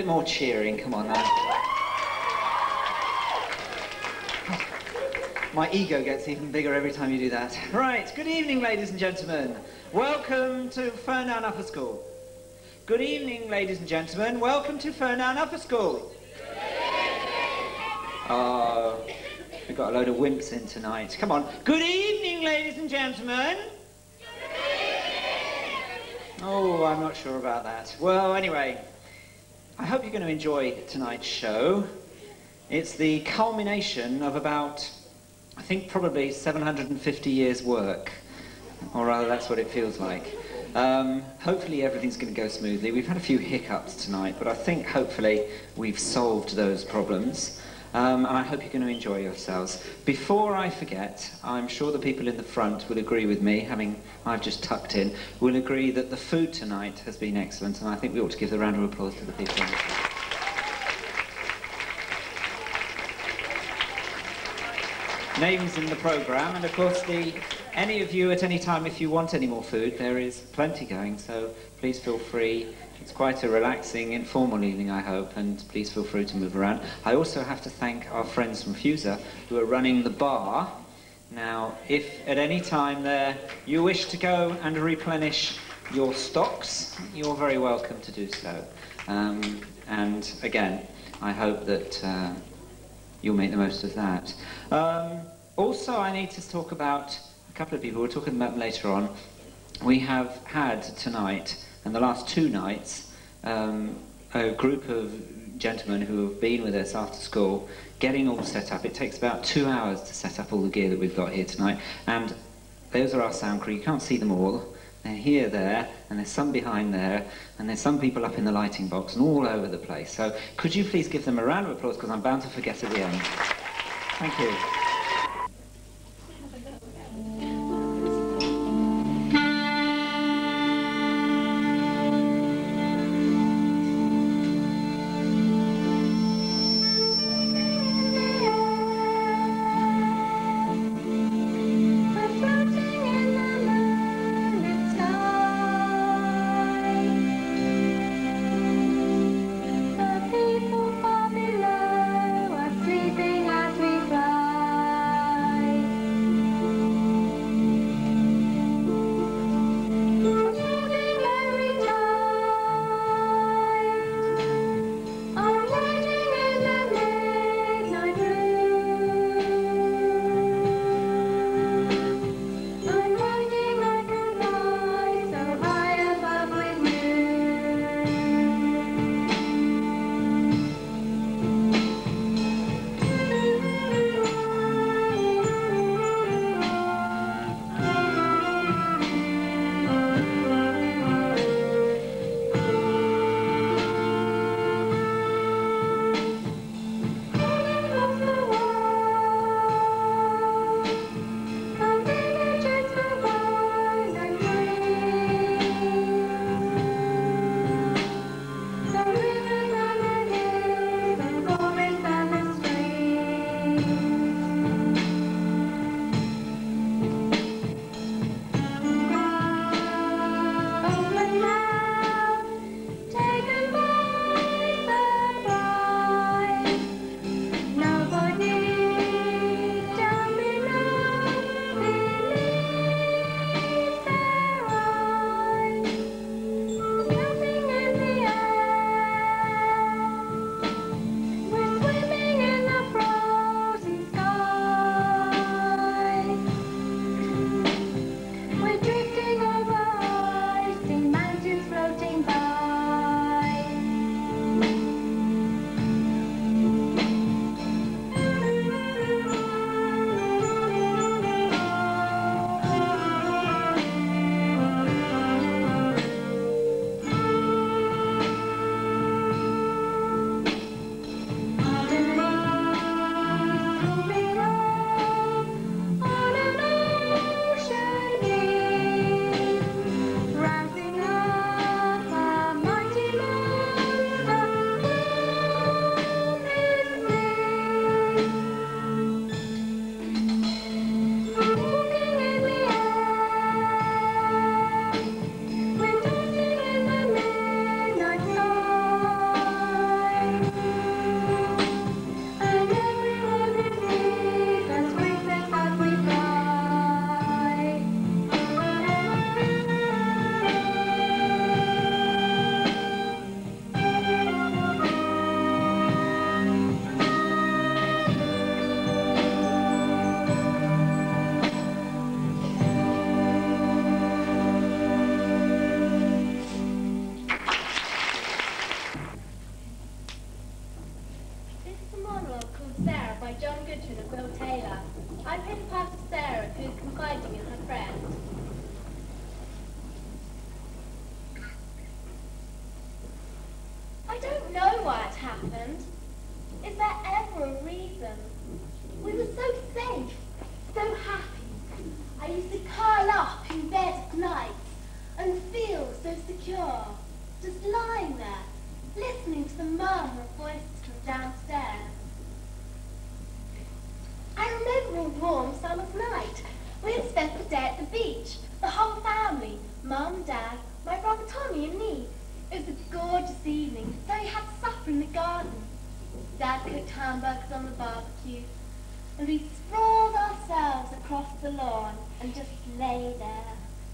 more cheering, come on now. My ego gets even bigger every time you do that. Right, good evening, ladies and gentlemen. Welcome to Ferndown Upper School. Good evening, ladies and gentlemen. Welcome to Ferndown Upper School. Oh, we've got a load of wimps in tonight. Come on. Good evening, ladies and gentlemen. Oh, I'm not sure about that. Well, anyway, I hope you're going to enjoy tonight's show. It's the culmination of about, I think, probably 750 years' work. Or rather, that's what it feels like. Hopefully everything's going to go smoothly. We've had a few hiccups tonight, but I think hopefully we've solved those problems. And I hope you're going to enjoy yourselves. Before I forget, I'm sure the people in the front will agree with me, I've just tucked in, will agree that the food tonight has been excellent, and I think we ought to give a round of applause to the people in the front. Names in the programme, and of course any of you at any time, if you want any more food, there is plenty going, so please feel free. It's quite a relaxing, informal evening, I hope, and please feel free to move around. I also have to thank our friends from Fuser who are running the bar. Now, if at any time there you wish to go and replenish your stocks, you're very welcome to do so. And again, I hope that you'll make the most of that. Also, I need to talk about a couple of people. We're talking about them later on. We have had tonight, and the last two nights, a group of gentlemen who have been with us after school, getting all set up. It takes about 2 hours to set up all the gear that we've got here tonight. And those are our sound crew. You can't see them all. They're here, there, and there's some behind there, and there's some people up in the lighting box and all over the place. So could you please give them a round of applause, because I'm bound to forget at the end. Thank you. People far below are sleeping as we fly. Taylor. I played the part of Sarah, who's confiding in her friend. I don't know why it happened. Is there ever a reason? We were so safe, so happy. I used to curl up in bed at night and feel so secure, just lying there, listening to the murmur of voices from downstairs. I remember a warm summer's night. We had spent the day at the beach, the whole family, Mum, Dad, my brother Tommy and me. It was a gorgeous evening, so we had supper in the garden. Dad cooked hamburgers on the barbecue, and we sprawled ourselves across the lawn and just lay there.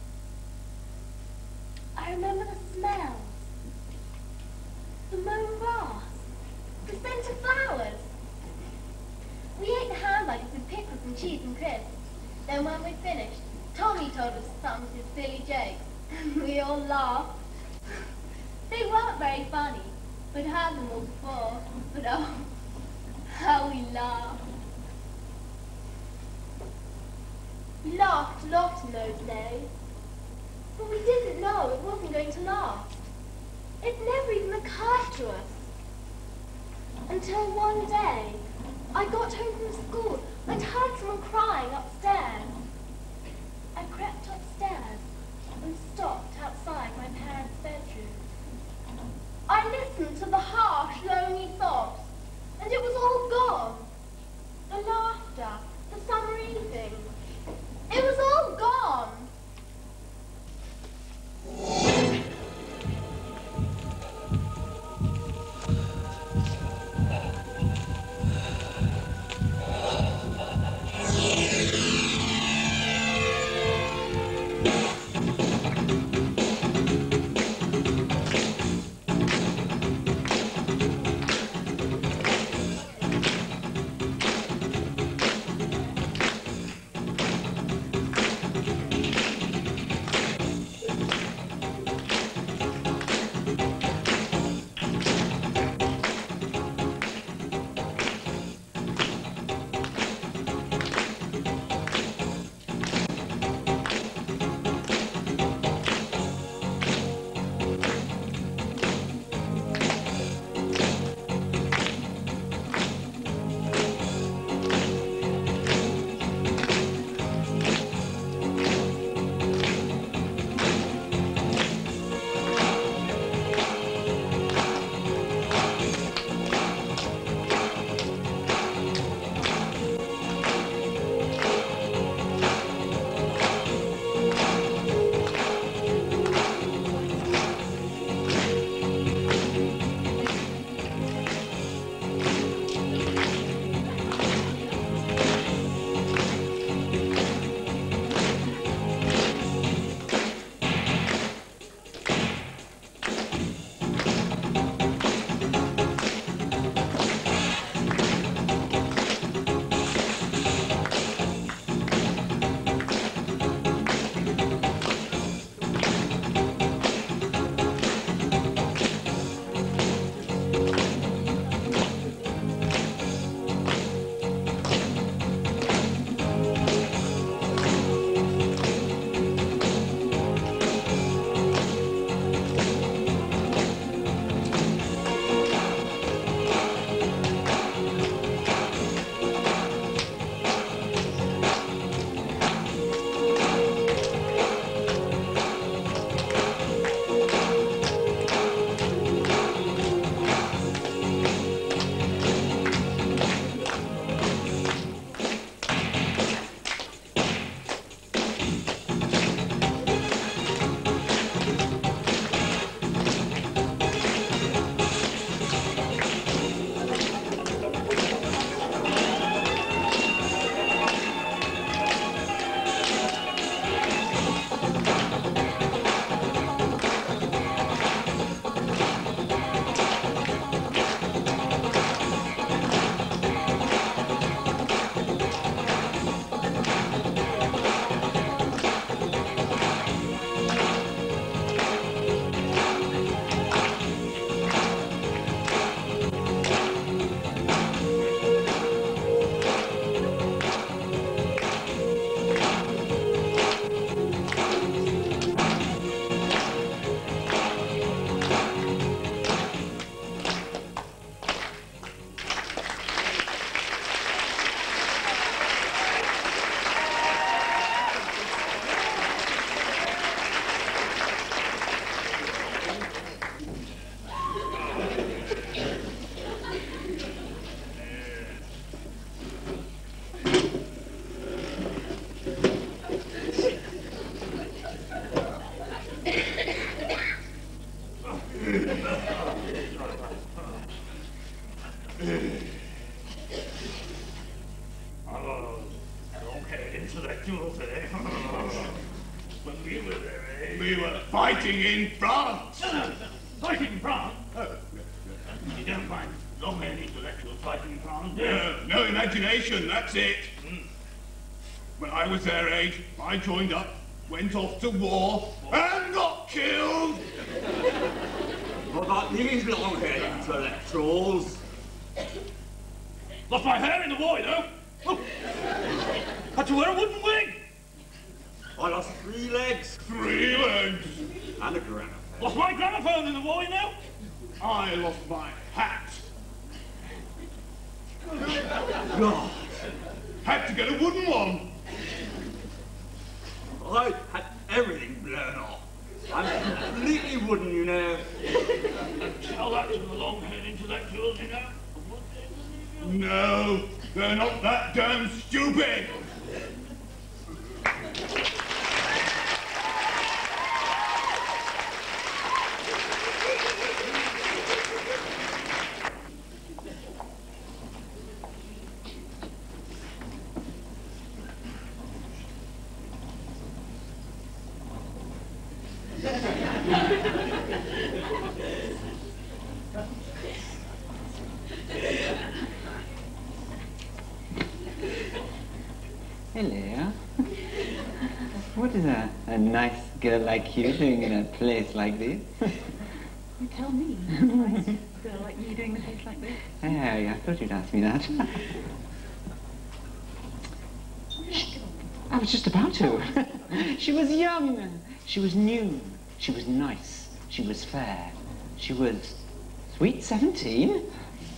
I remember the smells, the mown grass, the scent of flowers. We ate the hamburgers with pickles and cheese and crisps. Then when we'd finished, Tommy told us some of his silly jokes, and we all laughed. They weren't very funny. We'd heard them all before, but oh, how we laughed. We laughed a lot in those days, but we didn't know it wasn't going to last. It never even occurred to us. Until one day, I got home from school and heard someone crying upstairs. I crept upstairs and stopped outside my parents' bedroom. I listened to the harsh, lonely sobs, and it was all gone. The laughter, the summer evening, it was all gone. intellectuals, eh? When we were there, eh? We were fighting in France. Fighting in France? You don't find long-haired intellectuals fighting in France, do you? No imagination, that's it. When I was their age, I joined up, went off to war, and got killed. What about these long-haired intellectuals? Lost my hair in the war, you know. Oh. Had to wear a wooden wig. I lost 3 legs. 3 legs. And a gramophone. Lost my gramophone in the war, you know. I lost my hat. God. Had to get a wooden one. I had everything blown off. I'm completely wooden, you know. Tell that to the long-haired intellectuals, you know. No, they're not that damn stupid. Hello. What is a nice girl like you doing in a place like this? You tell me. A nice girl like you doing a place like this? Hey, I thought you'd ask me that. I was just about to. She was young. She was new. She was nice. She was fair. She was sweet 17. He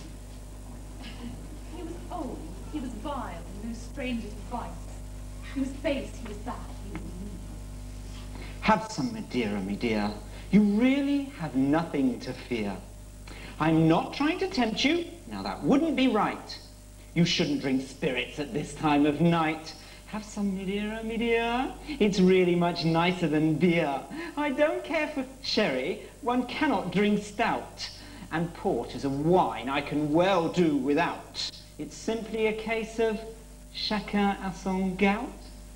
was old. He was vile. No stranger to vice. He was base. He was bad. He was mean. Have some Madeira, me dear. You really have nothing to fear. I'm not trying to tempt you. Now that wouldn't be right. You shouldn't drink spirits at this time of night. Have some Madeira, me dear. It's really much nicer than beer. I don't care for sherry. One cannot drink stout. And port is a wine I can well do without. It's simply a case of chacun à son gout.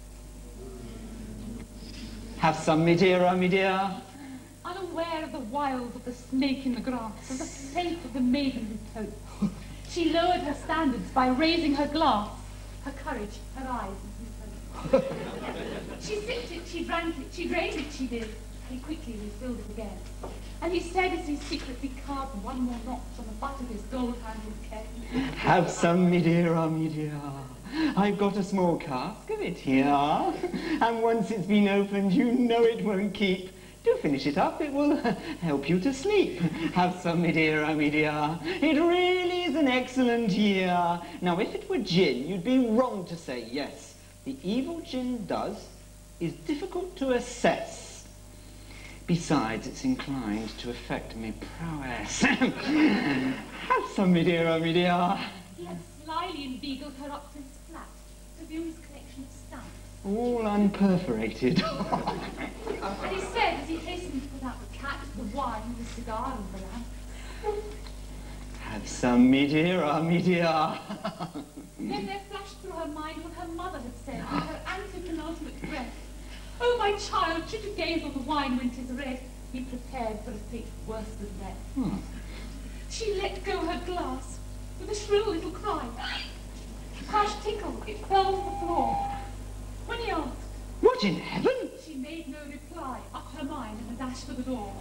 Have some Madeira, me dear. Unaware of the wiles of the snake in the grass, of the fate of the maiden who totes, she lowered her standards by raising her glass, her courage, her eyes, and her hope. She sipped it, she drank it, she drained it, she did. He quickly refilled it again. And he said as he secretly carved one more notch on the butt of his gold-handled cane. Have some Madeira, me dear. I've got a small cask of it here. And once it's been opened, you know it won't keep. Do finish it up, it will help you to sleep. Have some Madeira, me dear. It really is an excellent year. Now, if it were gin, you'd be wrong to say yes. The evil gin does is difficult to assess. Besides, it's inclined to affect me prowess. Have some Madeira, me dear. He had slyly inveigled her up to his flat to view his collection of stamps. All unperforated. And he said, as he hastened to put out the cat, the wine, the cigar, and the lamp, Have some Madeira, me dear. then there flashed through her mind what her mother had said with her antepenultimate breath. Oh, my child, should you gaze on the wine when 'tis red, be prepared for a fate worse than death. She let go her glass with a shrill little cry. Harsh tinkle, it fell to the floor. When he asked, What in heaven? she made no reply, up her mind and a dash for the door.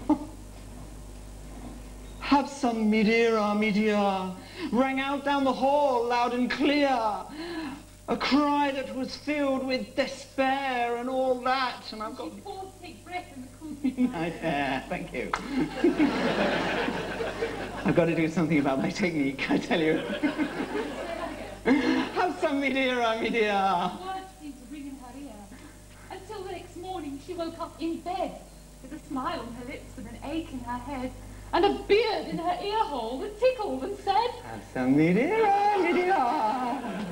Have some Madeira, me dear. Rang out down the hall loud and clear. A cry that was filled with despair and all that. And I've got... She paused to take breath in the cool midnight. Thank you. I've got to do something about my technique, I tell you. Have some Madeira, me dear. Words seemed to ring in her ear. Until the next morning she woke up in bed with a smile on her lips and an ache in her head and a beard in her ear hole that tickled and said, Have some Madeira, me dear.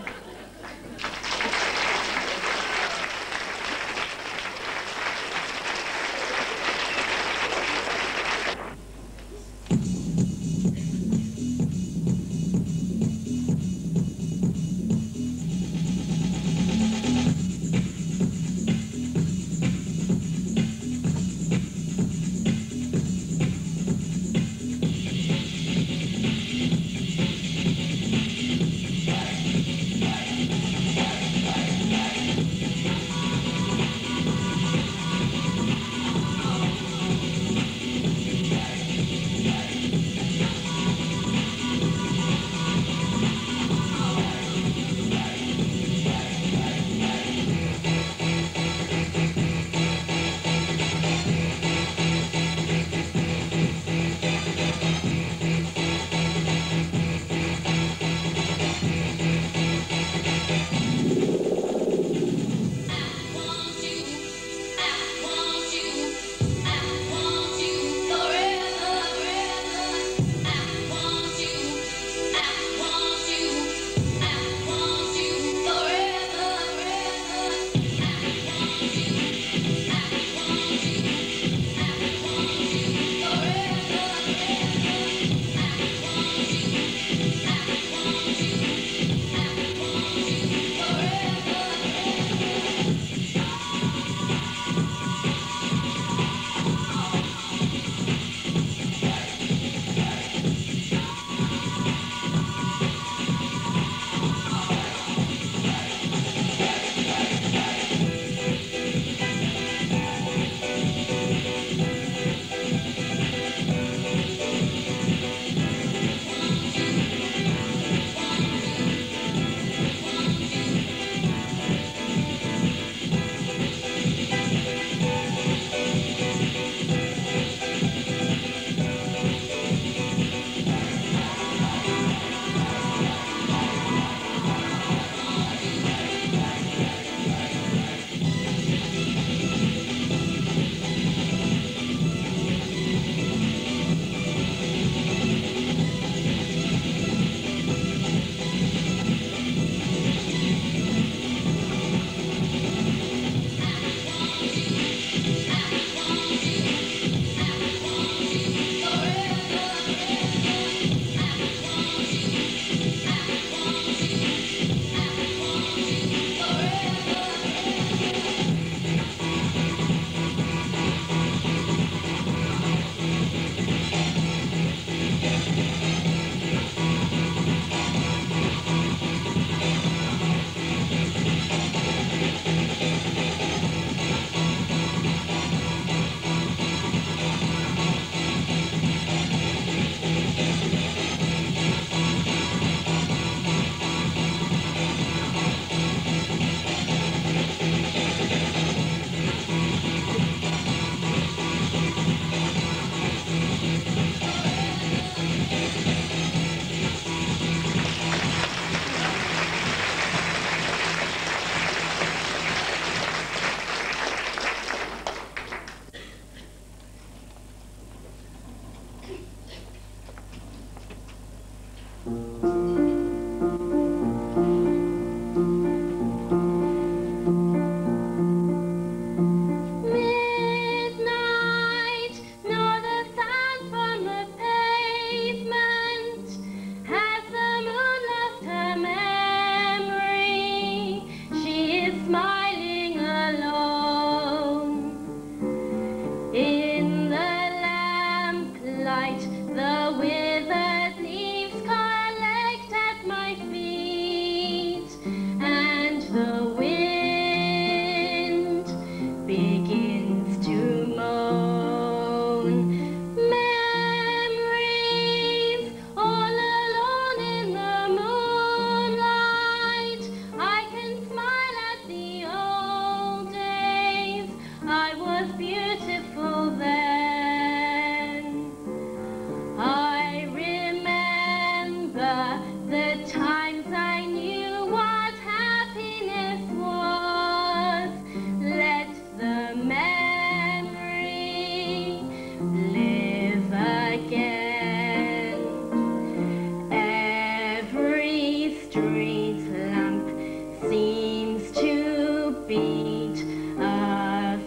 beat a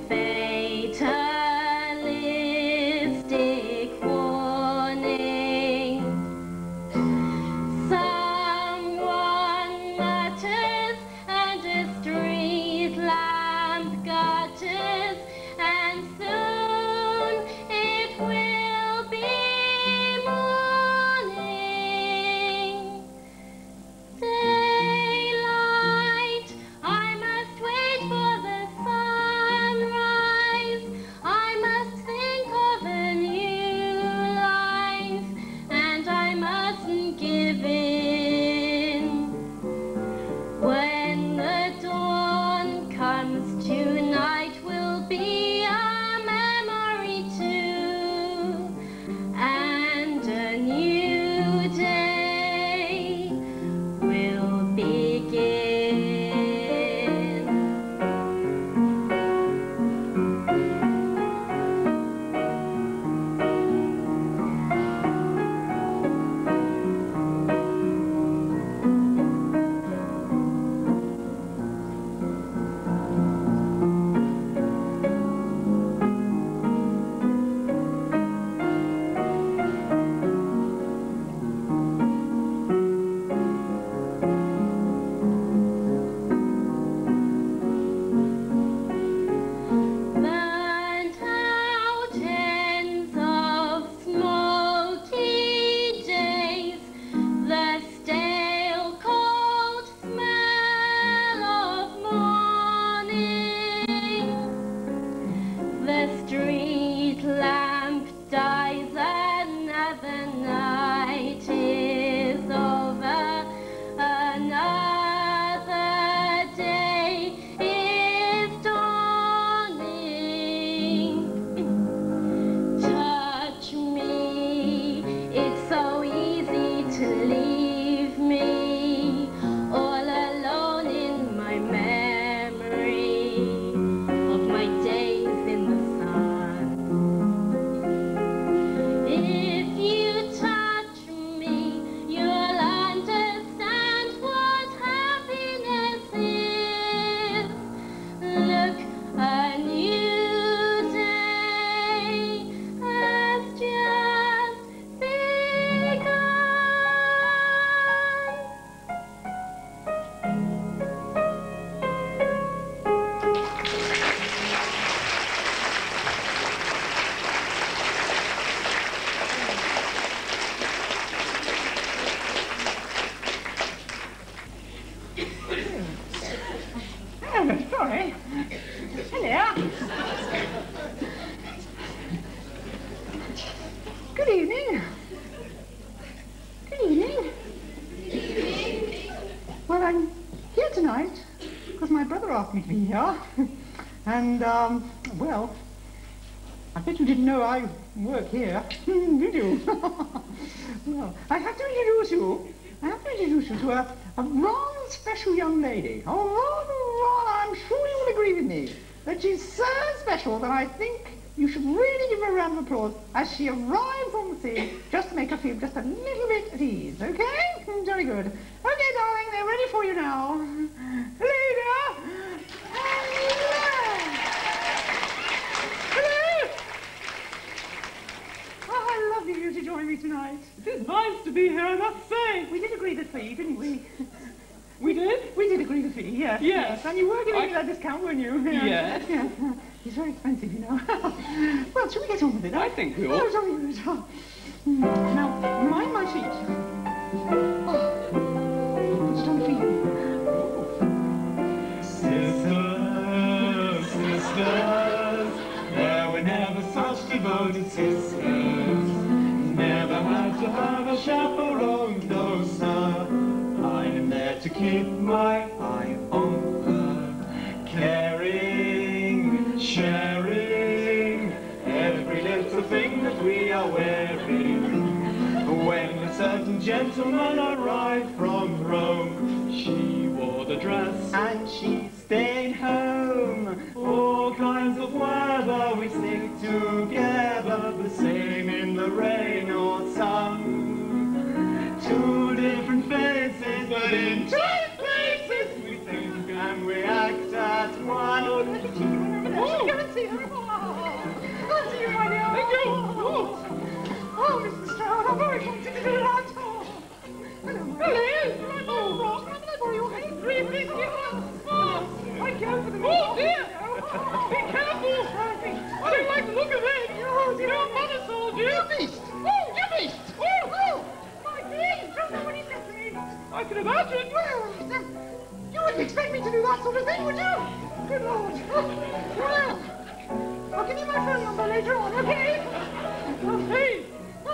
fatalistic warning. Someone mutters and a street lamp gutters, and soon it will be morning. Daylight, I must wait for the sunrise. I must think of a new life, and I mustn't give in. When the dawn comes, tonight will be a memory too, and a new day will begin. Burnt out ends of smoky days, the stale cold smell of morning. The street lamp dies, another night is over, another day is dawning. Touch me, it's so easy to leave me all alone in my memory of my days in the sun. If you touch me, you'll understand what happiness is. Look, a new day has just begun. Oh, sorry. Hello. Good evening. Good evening. Well, I'm here tonight because my brother asked me to be here. And, well, I bet you didn't know I work here, did you? Well, I have to introduce you to a rather special young lady. Oh, rather, I'm sure you will agree with me that she's so special that I think you should really give her a round of applause as she arrives on the scene, just to make her feel just a little bit at ease, okay? Very good. Okay, darling, they're ready for you now. Hello there. Hello. Oh, how lovely of you to join me tonight. It is nice to be here, I must say. We did agree the fee, didn't we? We did? We did agree the fee, yes. Yes. And you were giving me that discount, weren't you? Yes. Yes. It's very expensive, you know. Well, shall we get on with it? I think we ought. Oh, shall we? Now, mind my feet. Oh, put it on for you. Sisters, sisters, there were never such devoted sisters. Never had to have a chaperone, no sir. I'm there to keep my eye on her, caring, sharing every little thing that we are wearing. When a certain gentleman arrived from Rome, she wore the dress and she stayed home. All kinds of weather we stick together, the same in the rain or sun. Two different faces, but in two places we think and we act at once. sure thing, would you? Good Lord. Well, I'll give you my phone number later on, okay? Okay.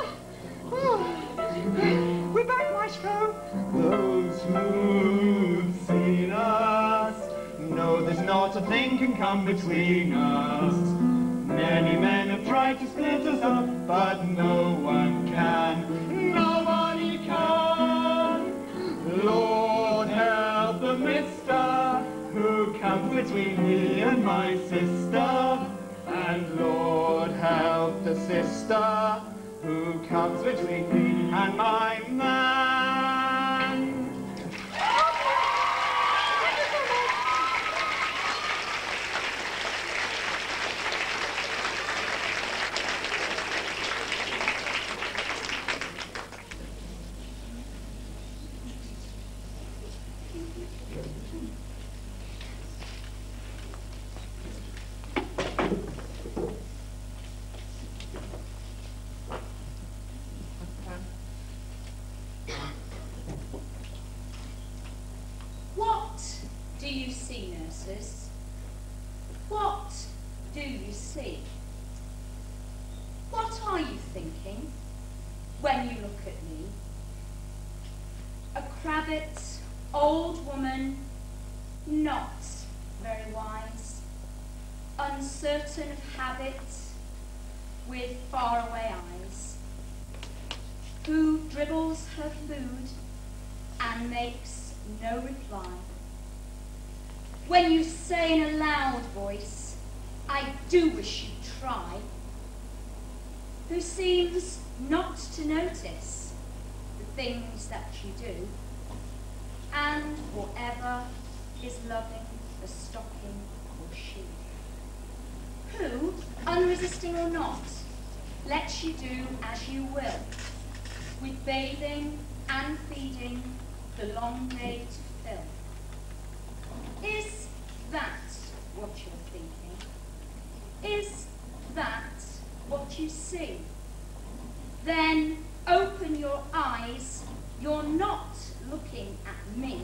We're back, Maestro. Those who've seen us know there's not a thing can come between us. Many men have tried to split us up, but no one can. Nobody can. Lord help the mister who comes between me and my sister. And Lord help the sister who comes between me and my man. What do you see, nurses? What do you see? What are you thinking when you look at me? A crabbit, old woman, not very wise, uncertain of habit, with faraway eyes, who dribbles her food and makes no reply. When you say in a loud voice, I do wish you'd try, who seems not to notice the things that you do, and whatever is loving the stocking or shoe, who, unresisting or not, lets you do as you will, with bathing and feeding the long day to fill. Is that what you're thinking? Is that what you see? Then open your eyes. You're not looking at me.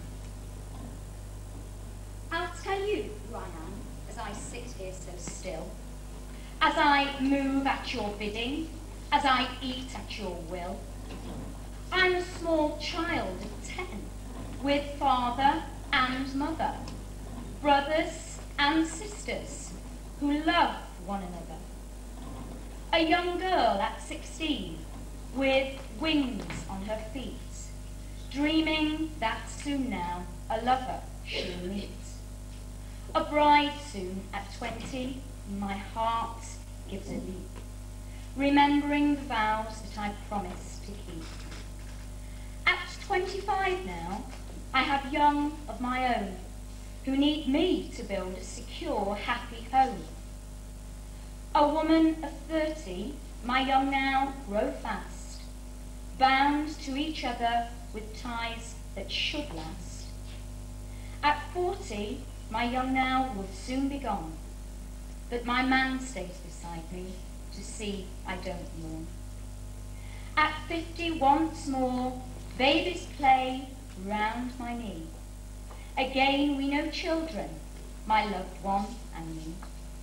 I'll tell you who I am as I sit here so still, as I move at your bidding, as I eat at your will. I'm a small child of 10, with father and mother, brothers and sisters who love one another. A young girl at 16, with wings on her feet, dreaming that soon now a lover she'll meet. A bride soon at 20, my heart gives a leap, remembering the vows that I promised to keep. At 25 now, I have young of my own, who need me to build a secure, happy home. A woman of 30, my young now grow fast, bound to each other with ties that should last. At 40, my young now will soon be gone, but my man stays beside me to see I don't mourn. At 50 once more, babies play round my knee. Again we know children, my loved one and me.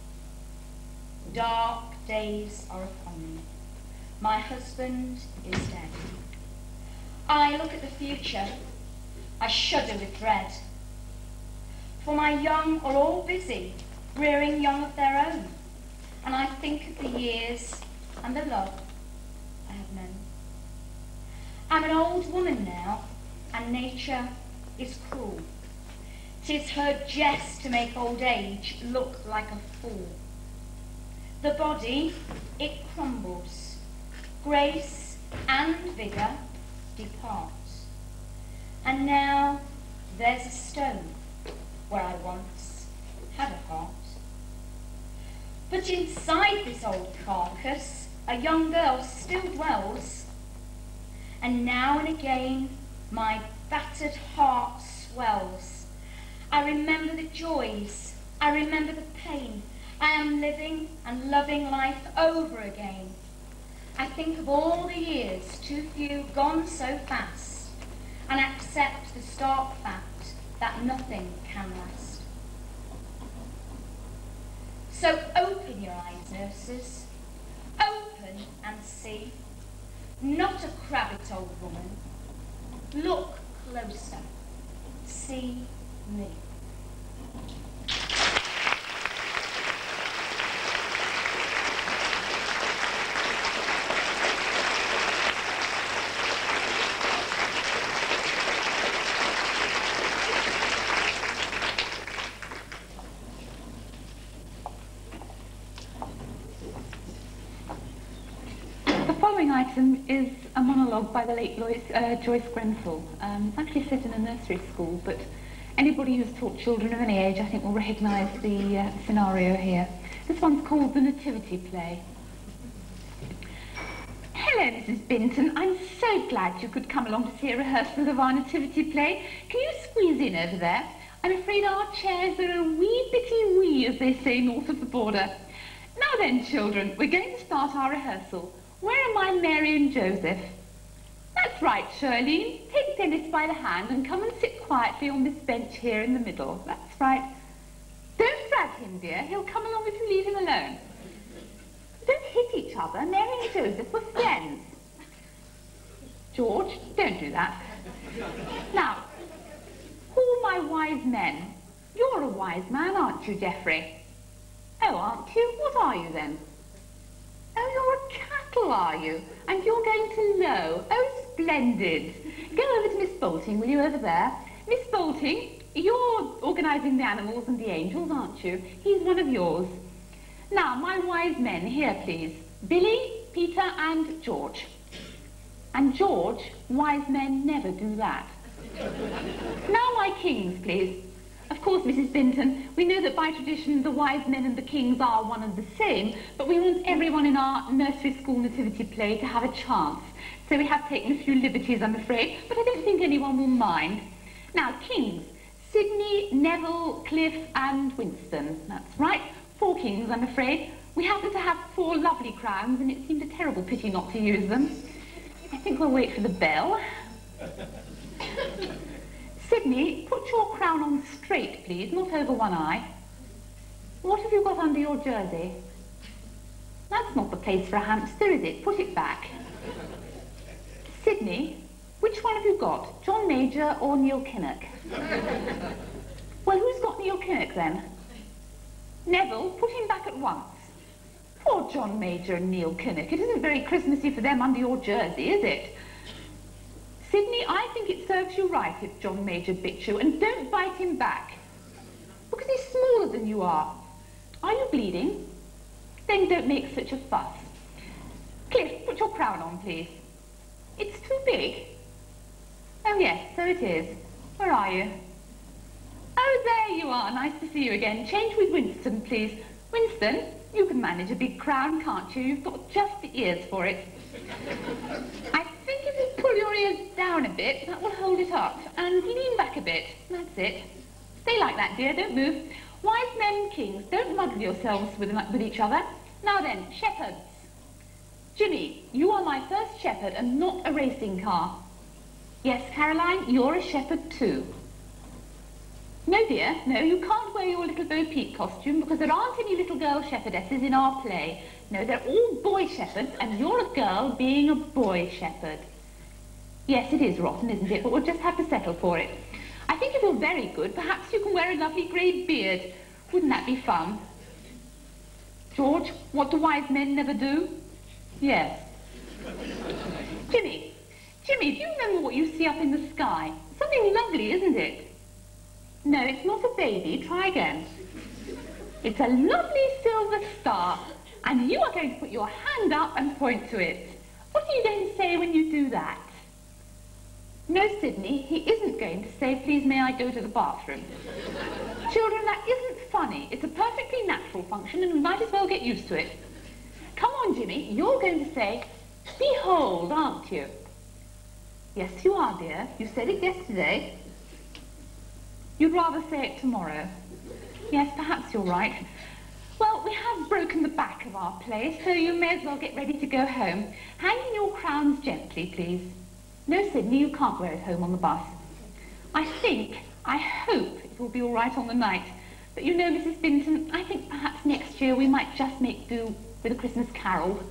Dark days are upon me. My husband is dead. I look at the future. I shudder with dread. For my young are all busy, rearing young of their own, and I think of the years and the love I have known. I'm an old woman now, and nature is cruel. 'Tis her jest to make old age look like a fool. The body, it crumbles. Grace and vigour depart. And now there's a stone where I once had a heart. But inside this old carcass, a young girl still dwells, and now and again my battered heart swells. I remember the joys, I remember the pain. I am living and loving life over again. I think of all the years, too few, gone so fast, and accept the stark fact that nothing can last. So open your eyes, nurses. Open and see. Not a crabbit old woman. Look closer. See me. The following item is a monologue by the late Joyce Grenfell. It's actually set in a nursery school, but anybody who's taught children of any age, I think, will recognise the scenario here. This one's called The Nativity Play. Hello, Mrs. Binton. I'm so glad you could come along to see a rehearsal of our nativity play. Can you squeeze in over there? I'm afraid our chairs are a wee bitty wee, as they say north of the border. Now then, children, we're going to start our rehearsal. Where are my Mary and Joseph? That's right, Shirley. Take Dennis by the hand and come and sit quietly on this bench here in the middle. That's right. Don't drag him, dear. He'll come along if you leave him alone. Don't hit each other. Mary and Joseph were friends. George, don't do that. Now, who are my wise men? You're a wise man, aren't you, Geoffrey? Oh, aren't you? What are you, then? Oh, you're a cattle, are you? And you're going to Low. Oh, splendid. Go over to Miss Bolting, will you, over there? Miss Bolting, you're organising the animals and the angels, aren't you? He's one of yours. Now, my wise men, here, please. Billy, Peter, and George. And George, wise men never do that. Now, my kings, please. Of course, Mrs. Binton, we know that by tradition the wise men and the kings are one and the same, but we want everyone in our nursery school nativity play to have a chance. So we have taken a few liberties, I'm afraid, but I don't think anyone will mind. Now, kings, Sidney, Neville, Cliff, and Winston. That's right, 4 kings, I'm afraid. We happen to have 4 lovely crowns, and it seemed a terrible pity not to use them. I think we'll wait for the bell. Sidney, put your crown on straight, please, not over one eye. What have you got under your jersey? That's not the place for a hamster, is it? Put it back. Sidney, which one have you got, John Major or Neil Kinnock? Well, who's got Neil Kinnock, then? Neville, put him back at once. Poor John Major and Neil Kinnock. It isn't very Christmassy for them under your jersey, is it? Sidney, I think it serves you right if John Major bit you, and don't bite him back. Because he's smaller than you are. Are you bleeding? Then don't make such a fuss. Cliff, put your crown on, please. It's too big. Oh, yes, so it is. Where are you? Oh, there you are. Nice to see you again. Change with Winston, please. Winston, you can manage a big crown, can't you? You've got just the ears for it. I think if you pull your ears down a bit, that will hold it up. And lean back a bit. That's it. Stay like that, dear. Don't move. Wise men, kings, don't muddle yourselves with each other. Now then, shepherds. Jimmy, you are my first shepherd and not a racing car. Yes, Caroline, you're a shepherd too. No, dear, no, you can't wear your little Bo Peep costume because there aren't any little girl shepherdesses in our play. No, they're all boy shepherds, and you're a girl being a boy shepherd. Yes, it is rotten, isn't it? But we'll just have to settle for it. I think if you're very good, perhaps you can wear a lovely grey beard. Wouldn't that be fun? George, what do wise men never do? Yes. Jimmy, do you remember what you see up in the sky? Something lovely, isn't it? No, it's not a baby. Try again. It's a lovely silver star, and you are going to put your hand up and point to it. What are you going to say when you do that? No, Sidney, he isn't going to say, please may I go to the bathroom. Children, that isn't funny. It's a perfectly natural function, and we might as well get used to it. Come on, Jimmy, you're going to say, behold, aren't you? Yes, you are, dear. You said it yesterday. You'd rather say it tomorrow. Yes, perhaps you're right. Well, we have broken the back of our play, so you may as well get ready to go home. Hang in your crowns gently, please. No, Sidney, you can't wear it home on the bus. I hope it will be all right on the night. But you know, Mrs. Binton, I think perhaps next year we might just make do with a Christmas carol.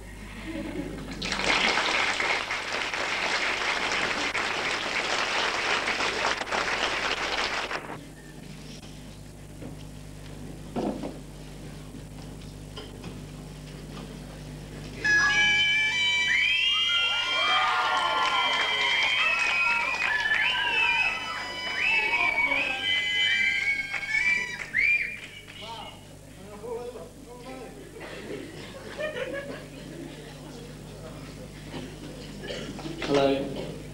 Hello.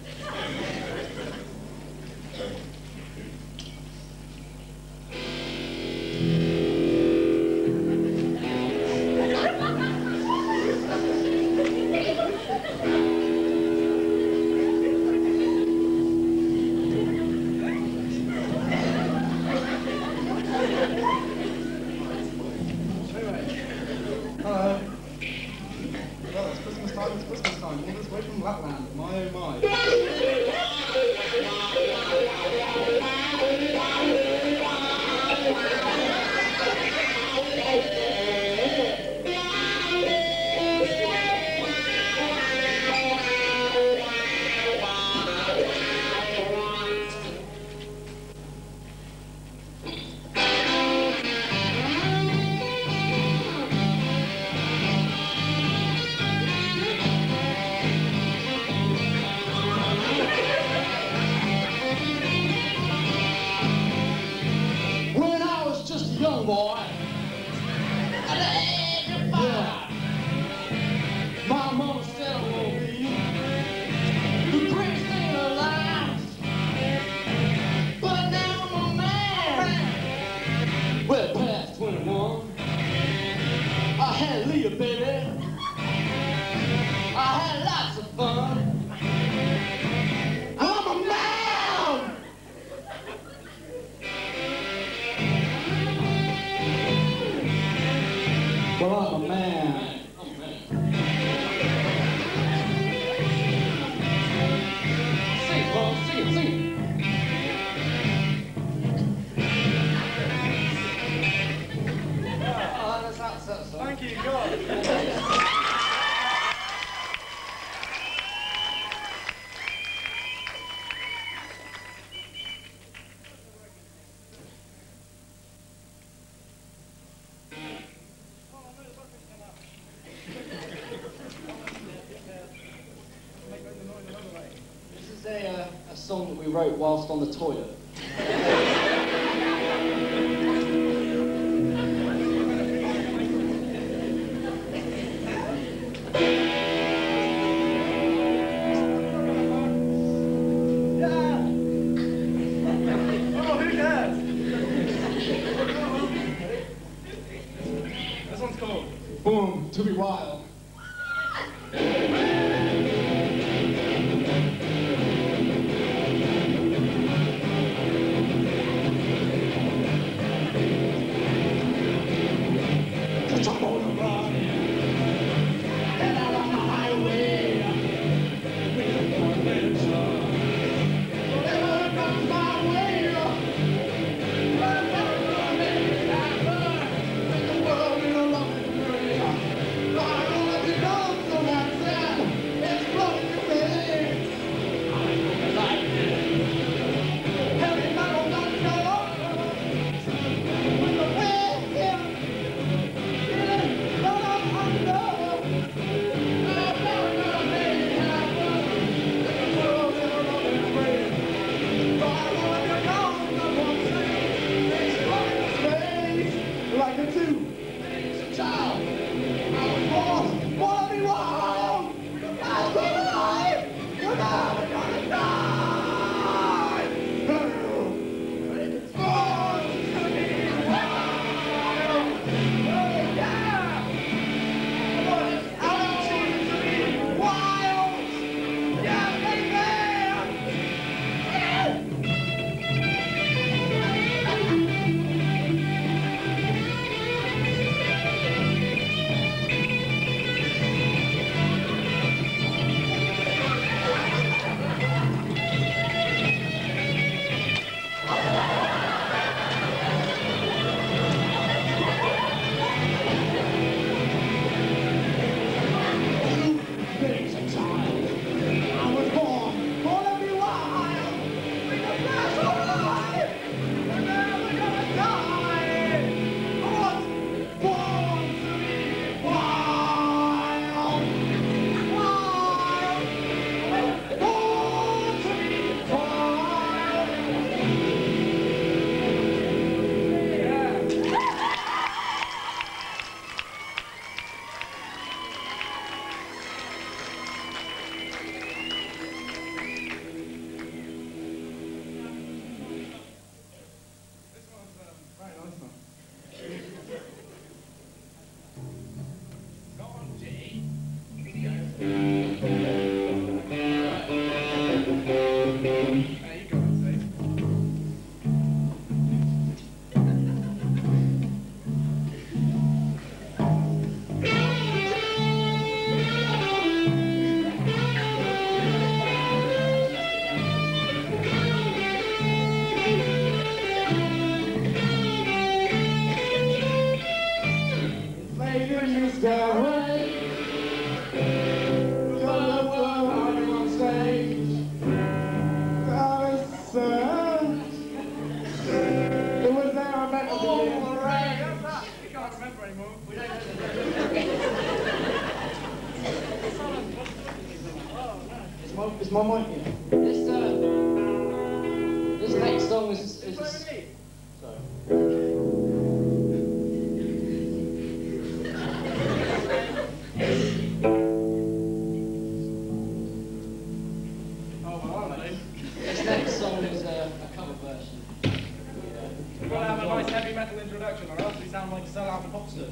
A song that we wrote whilst on the toilet. Oh, who cares? This one's called Boom, to be wild. Bye. Is my mic in? This next song is sorry. This next song is a cover version. We've got to have a nice heavy metal introduction, or else we sound like sell-out popsters.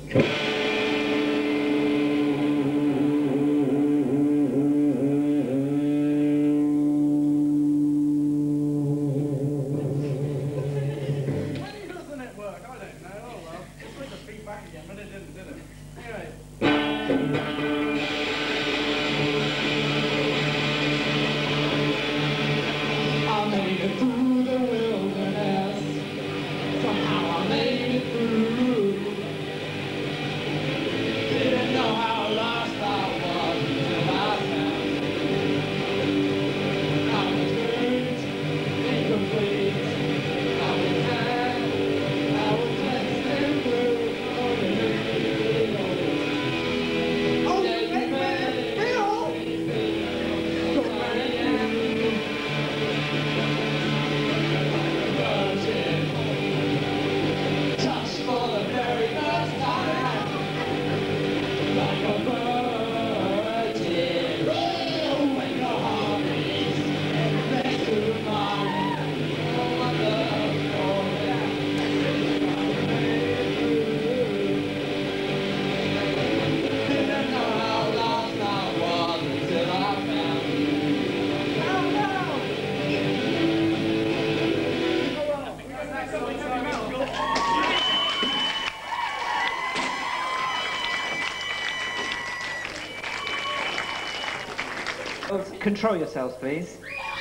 Control yourselves, please.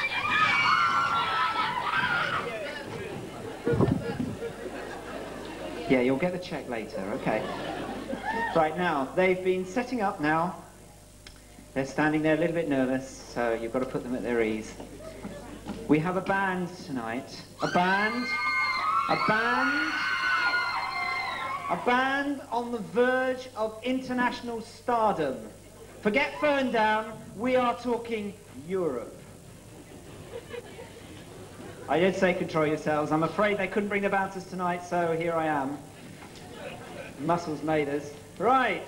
Yeah, you'll get the check later, okay. Right, now, they've been setting up now. They're standing there a little bit nervous, so you've got to put them at their ease. We have a band tonight. A band on the verge of international stardom. Forget Ferndown, we are talking Europe. I did say control yourselves. I'm afraid they couldn't bring the bouncers tonight, so here I am. Muscles made us. Right.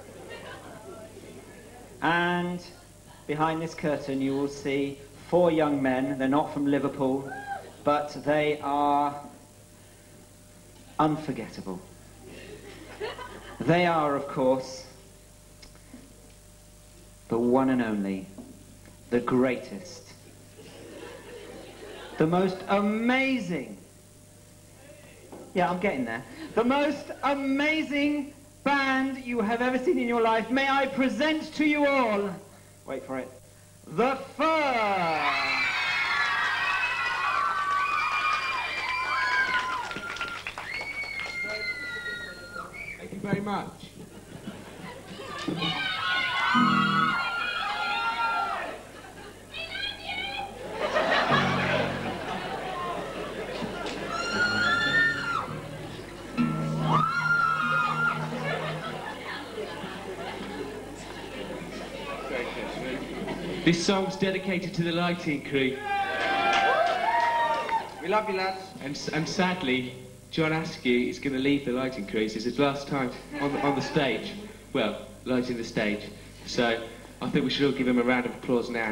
And behind this curtain you will see 4 young men. They're not from Liverpool, but they are unforgettable. They are, of course, the one and only, the greatest, the most amazing, yeah, I'm getting there, the most amazing band you have ever seen in your life. May I present to you all, wait for it, The Fur! Thank you very much. This song's dedicated to the lighting crew. We love you, lads. And sadly, John Askew is going to leave the lighting crew. It's his last time on the stage. Well, lighting the stage. So I think we should all give him a round of applause now.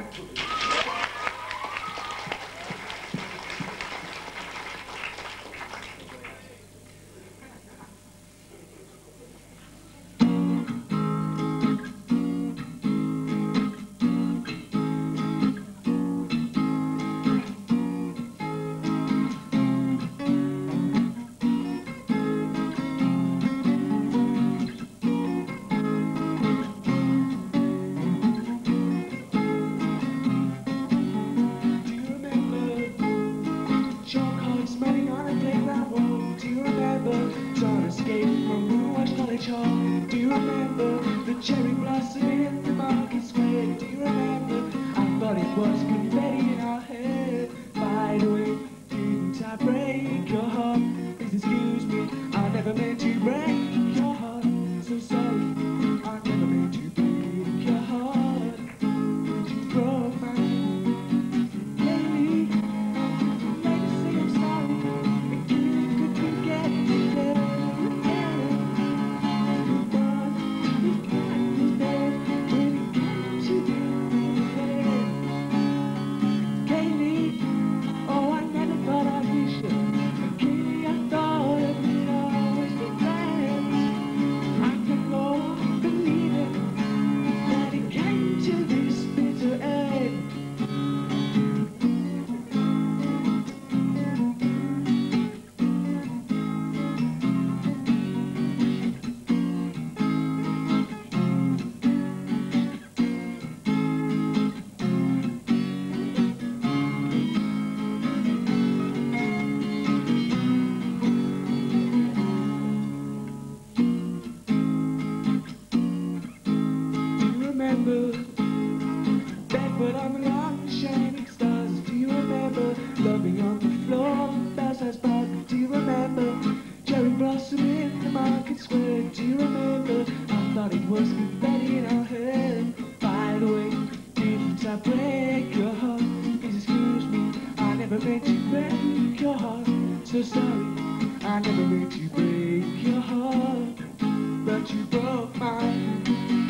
blossom in the market square. Do you remember? I thought it was confetti in our hair. By the way, didn't I break your heart? Please excuse me, I never meant to break your heart. So sorry, I never meant to break your heart, but you broke mine.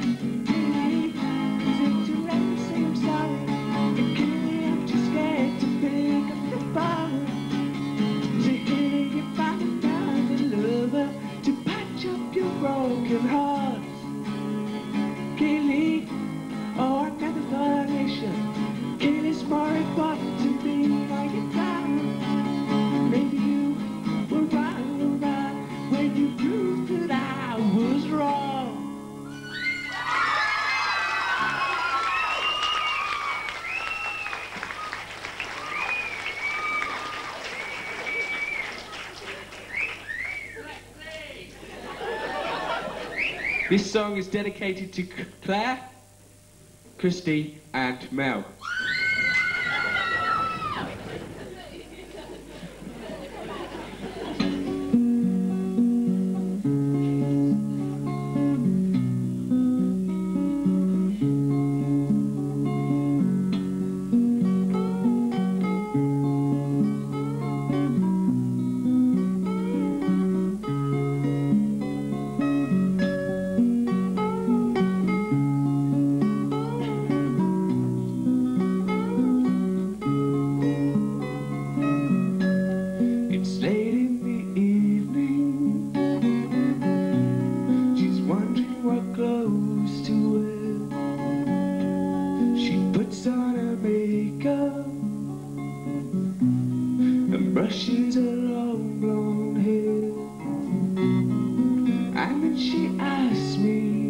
Is it too late to say I'm sorry? Killing, I'm too scared to pick up the phone. So here you find another lover to patch up your broken heart. Killing, oh, I never thought I'd miss you. Killing's more important to me. Are you down? Maybe you were right when you proved that I was wrong. This song is dedicated to Claire, Christy and Mel. Brushes her long blonde hair, and then she asked me,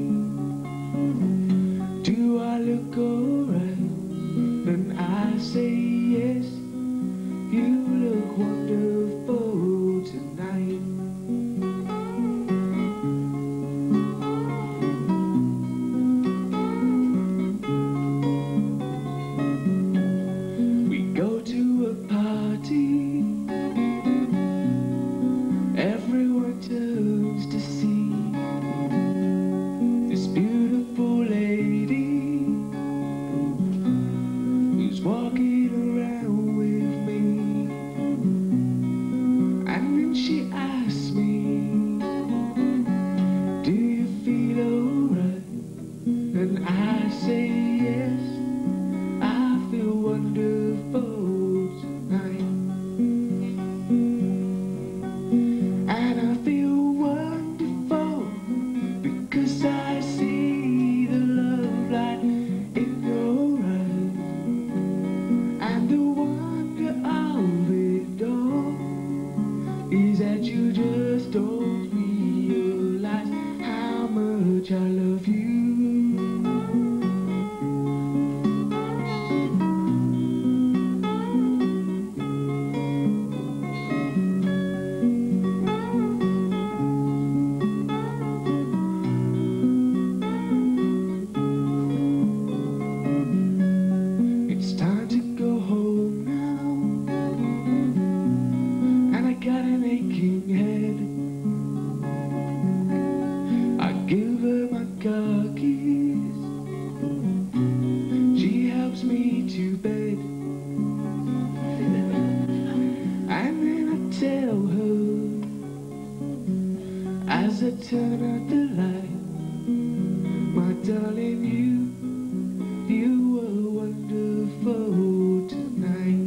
do I look alright? And I say yes, you look wonderful tonight. We go to a party, everyone turns to see this beautiful lady who's walking around with me. And then she asks me, do you feel alright? And I say yes, I feel wonderful tonight. And I feel wonderful because I see the love light in your eyes. And the wonder of it all is that you just don't realize how much I love you. It's time to go home now, and I got an aching head. I give her my car keys, she helps me to bed, and then I tell her as I turn out the light, my darling, you were wonderful tonight.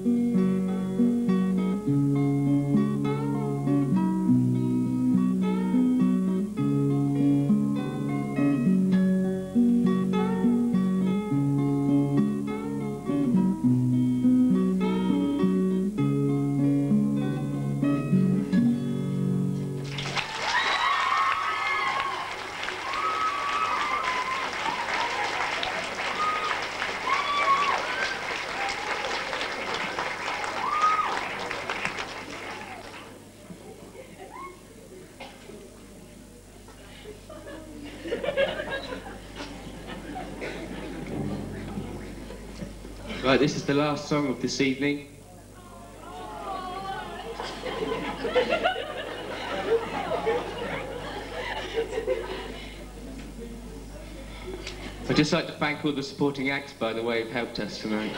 Right, this is the last song of this evening. I'd just like to thank all the supporting acts, by the way, who've helped us tonight.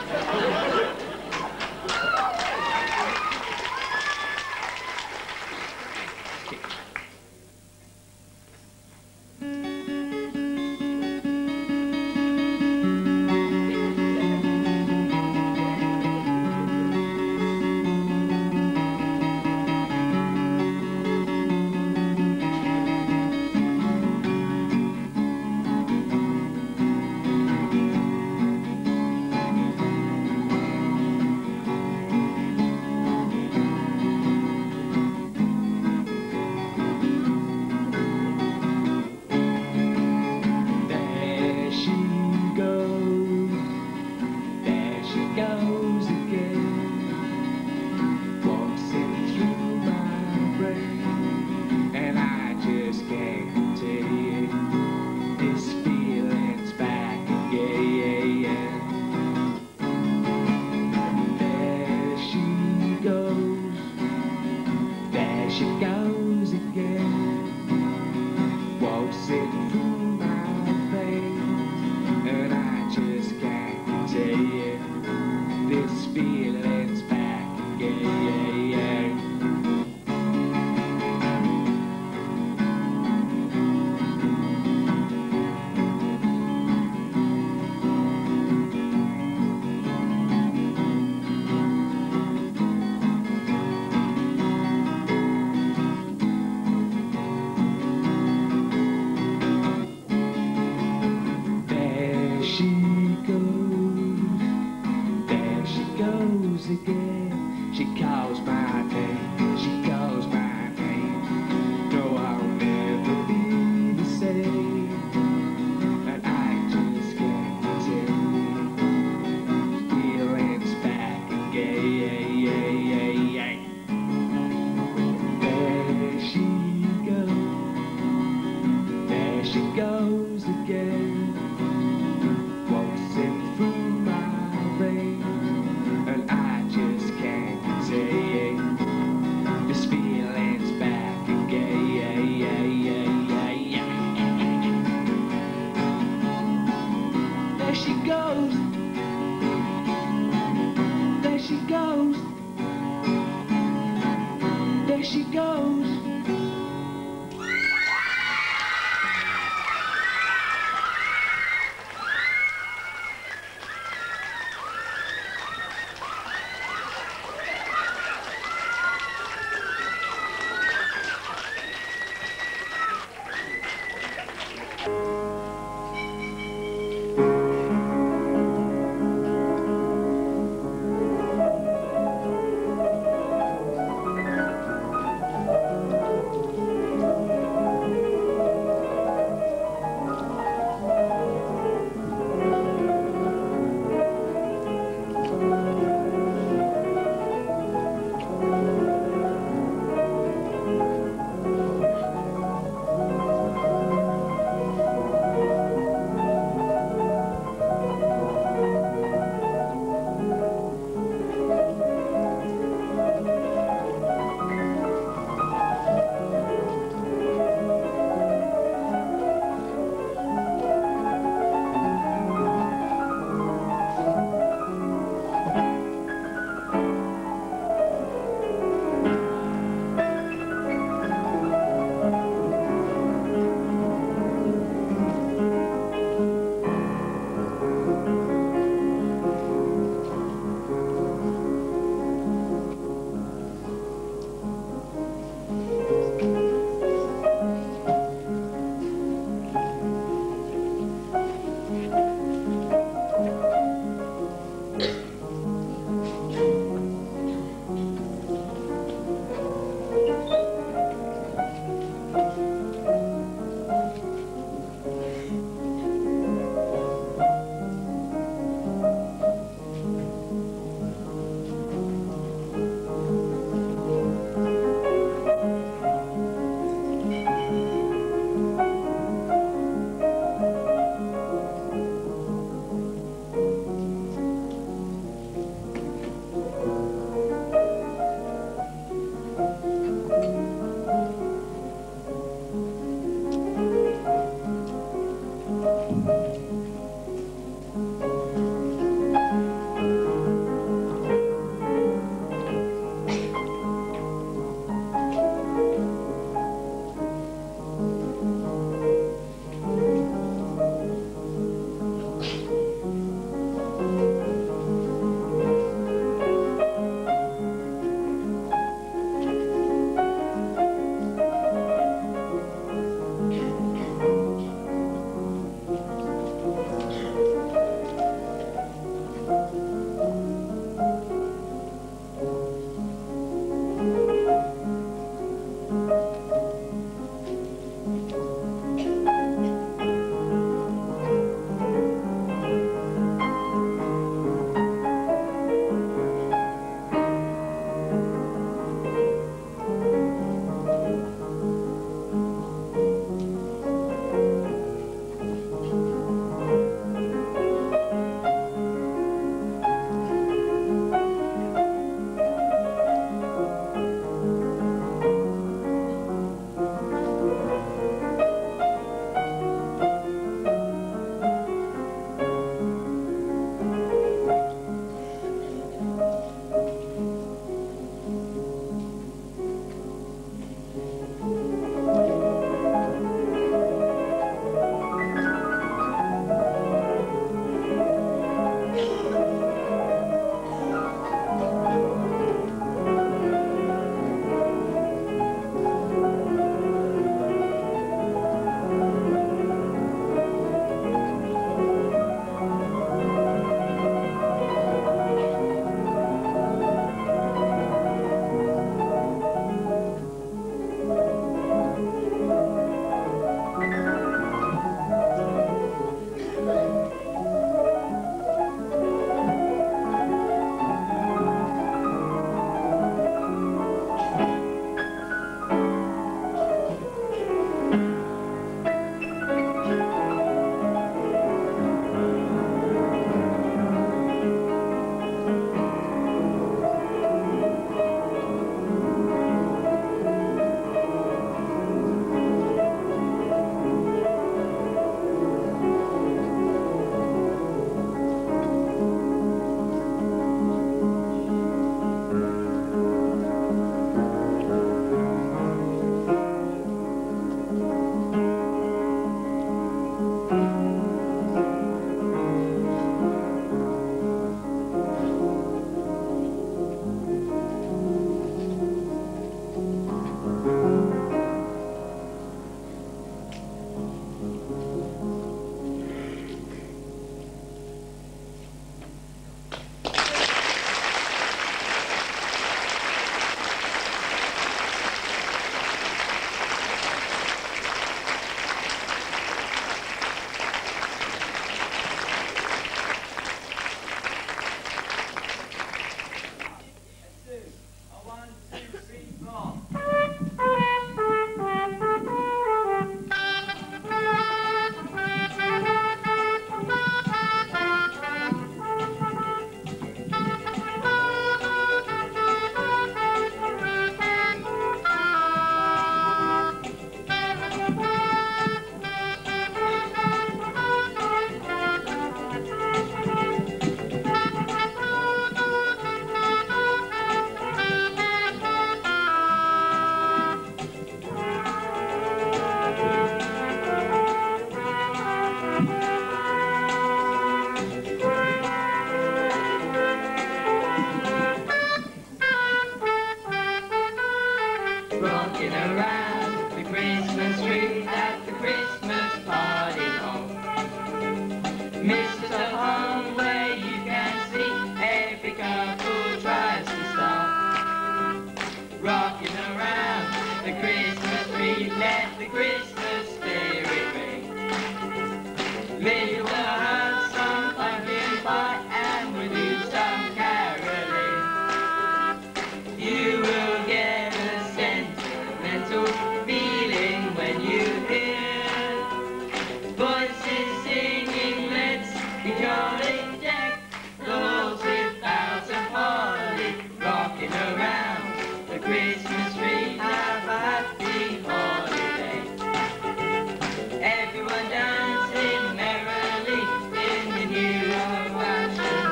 Christmas spirit ring. Maybe we'll have some pumpkin pie and we'll do some caroling. You will get a sentimental feeling when you hear voices singing, let's be jolly, deck the halls with boughs of holly, rocking around the Christmas tree. Have a happy holiday. Everyone dancing merrily in the new old-fashioned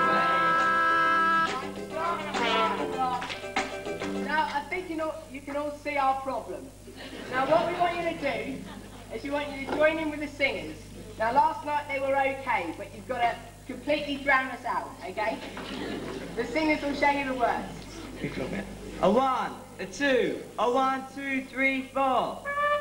way. Now, I think you can all see our problem. Now, what we want you to do is we want you to join in with the singers. Now, last night they were okay, but you've got to completely drown us out, okay? The singers will show you the words. A 1, a 2, a 1, 2, 3, 4.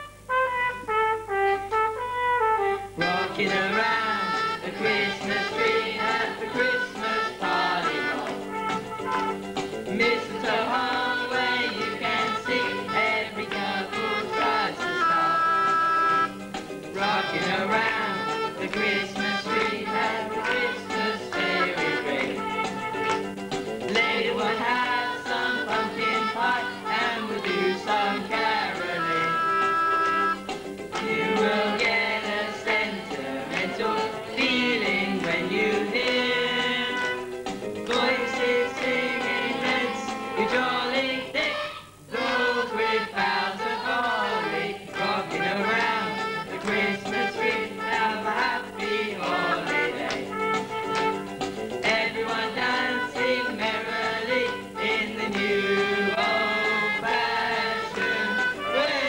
Rocking around the Christmas tree at the Christmas party hall. Mistletoe hung where you can see every couple tries to start. Rocking around the Christmas tree at the Christmas fairy ring. Lady will have some pumpkin pie and we'll do some caroling. You will get a sentimental feeling when you hear voices singing, let's be jolly, deck the halls with boughs of holly, rocking around the Christmas tree. Have a happy holiday. Everyone dancing merrily in the new old-fashioned way.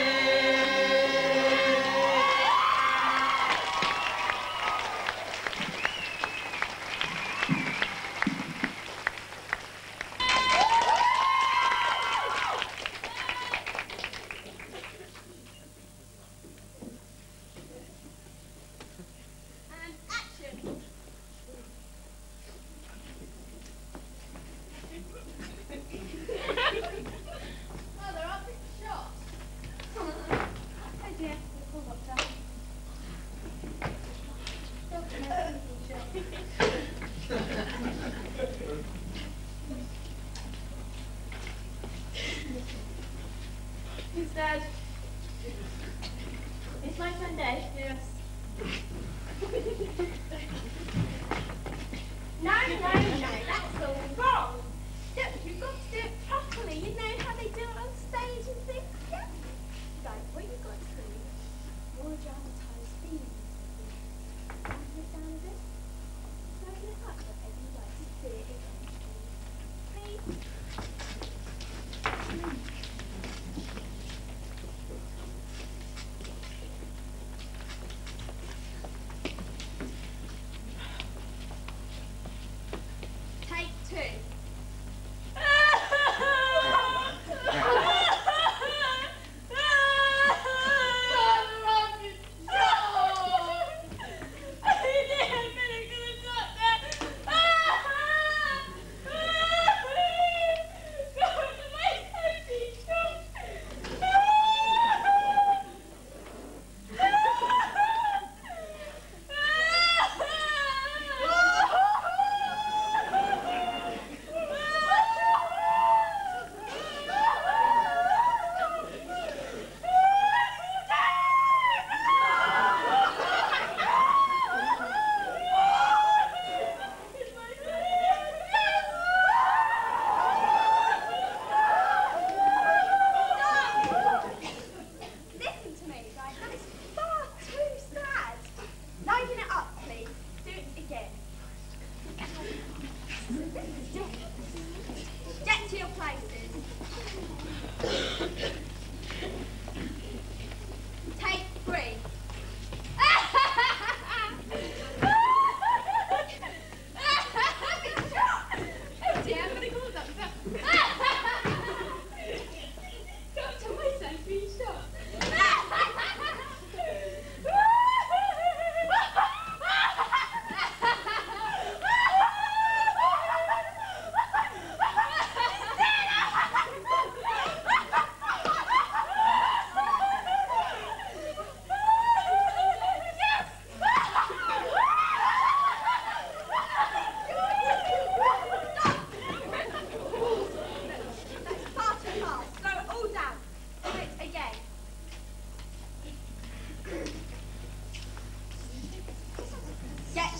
And action! Mother, I'll take the shot. Oh dear, the call got done. Who's Dad? It's my Sunday. Yes. No, that's all wrong. Look, you've got to do it properly. You know how they do it on stage and things, yeah? Like, what you've got to do, more dramatise feelings. Write it down a bit. Open it up for every like to see it again. Please.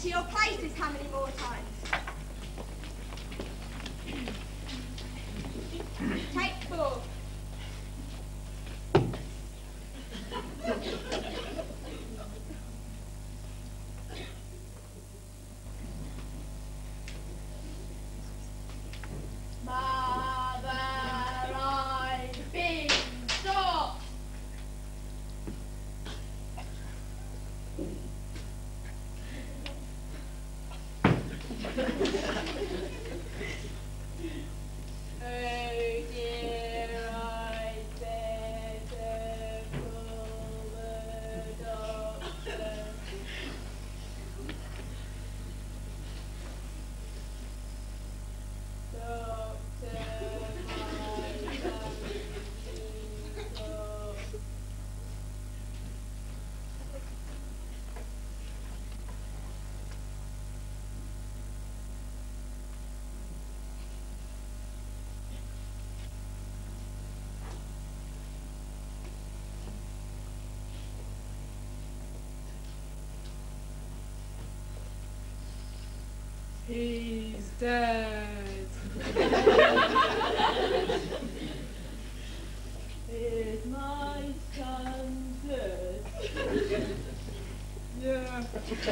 to your places how many more times? Take 4. Mother, I've been stopped. Oh dear, I'd better call the doctor. Doctor, my tummy is sore. He's dead. Is my son dead? Yeah.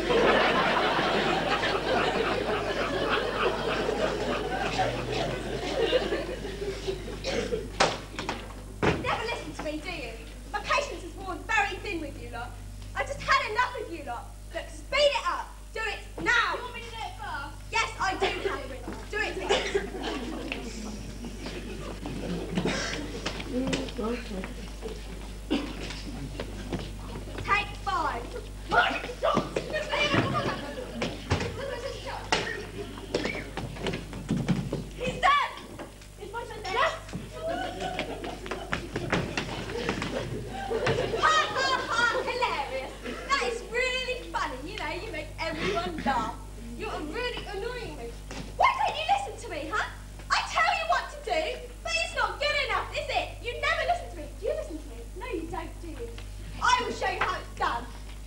Never listen to me, do you? My patience is worn very thin with you lot. I've just had enough of you lot. Look, speed it up. Do it now. You want me to do it fast? Yes, I do, Catherine. Do it together. Take 5. Martin, stop! He's dead! Is my son dead? Yes! Ha ha ha! Hilarious! That is really funny. You know, you make everyone laugh. You're really annoying me. Why don't you listen to me, huh? I tell you what to do, but it's not good enough, is it? You never listen to me. Do you listen to me? No, you don't, do you? I will show you how it's done.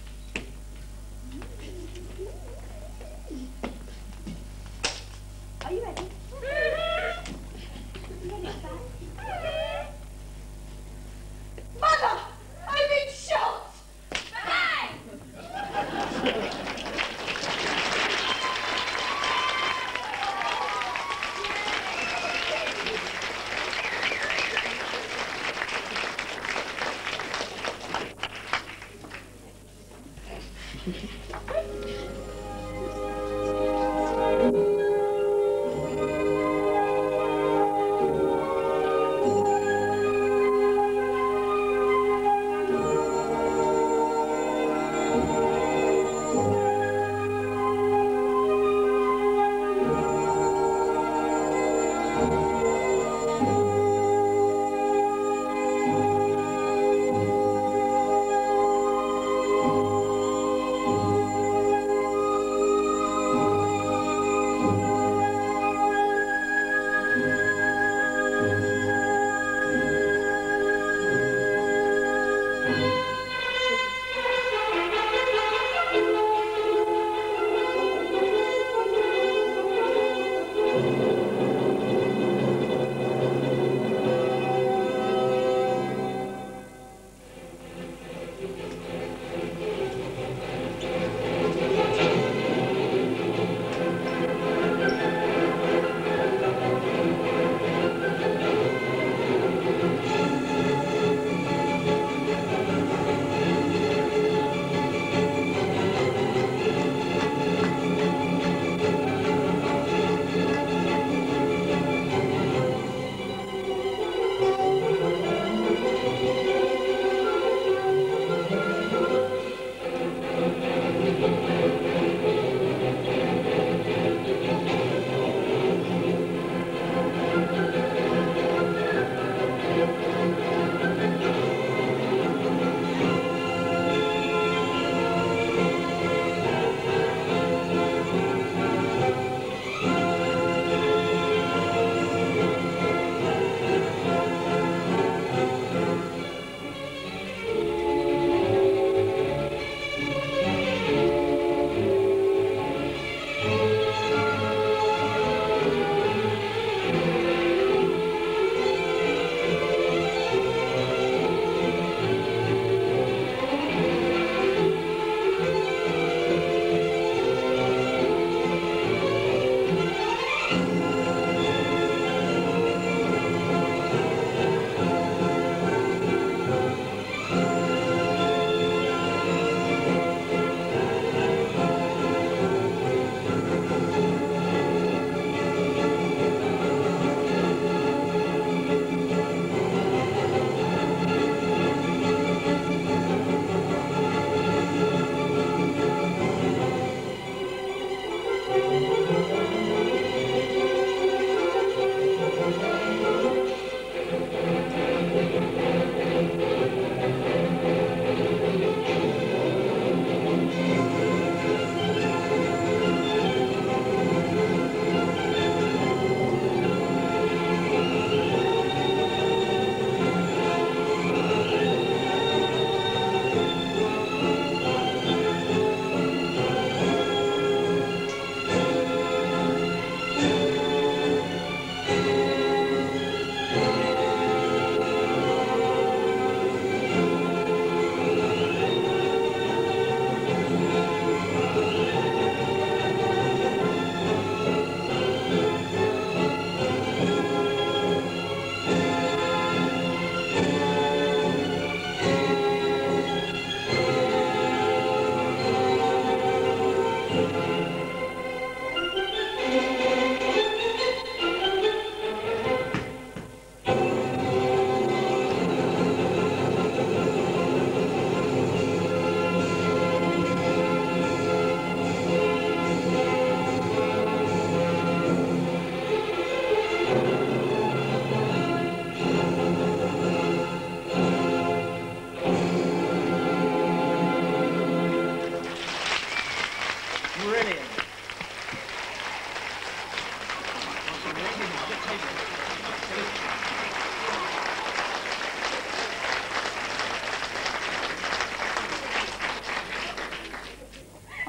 Are you ready? You ready for that? Mother! I've been shot! Bang!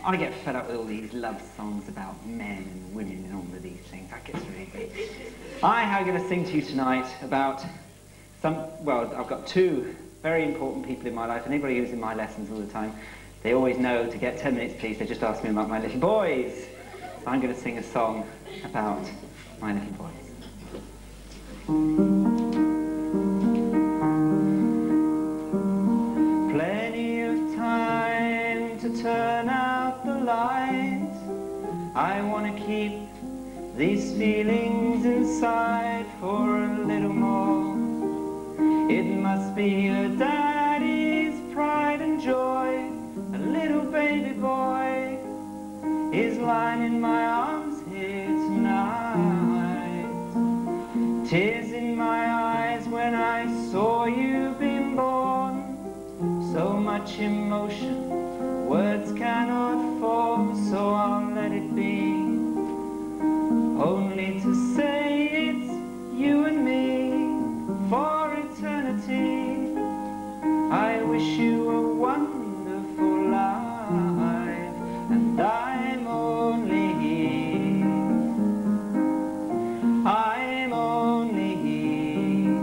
I get fed up with all these love songs about men and women and all of these things. That gets really big. I'm going to sing to you tonight about well, I've got two very important people in my life. Anybody who's in my lessons all the time, they always know to get 10 minutes, please. They just ask me about my little boys. So I'm going to sing a song about my little boys. Plenty of time to turn out the lights. I want to keep these feelings inside for a little more. It must be a daddy's pride and joy. A little baby boy is lying in my arms here tonight. Tears in my eyes when I saw you being born. So much emotion, words cannot form, so I'll let it be. Only to say it's you and me for eternity. I wish you a wonderful life, and I'm only here. I'm only here.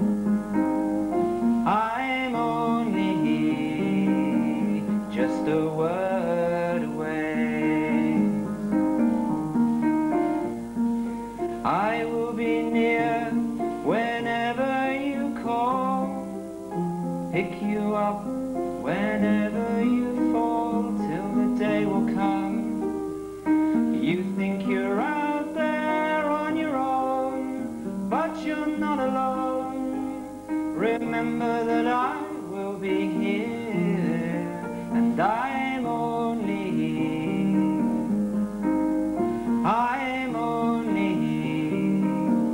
I'm only here, just a word away. I will be near whenever you call, pick you up whenever you fall, till the day will come. You think you're out there on your own, but you're not alone. Remember that I will be here, and I'm only here. I'm only here.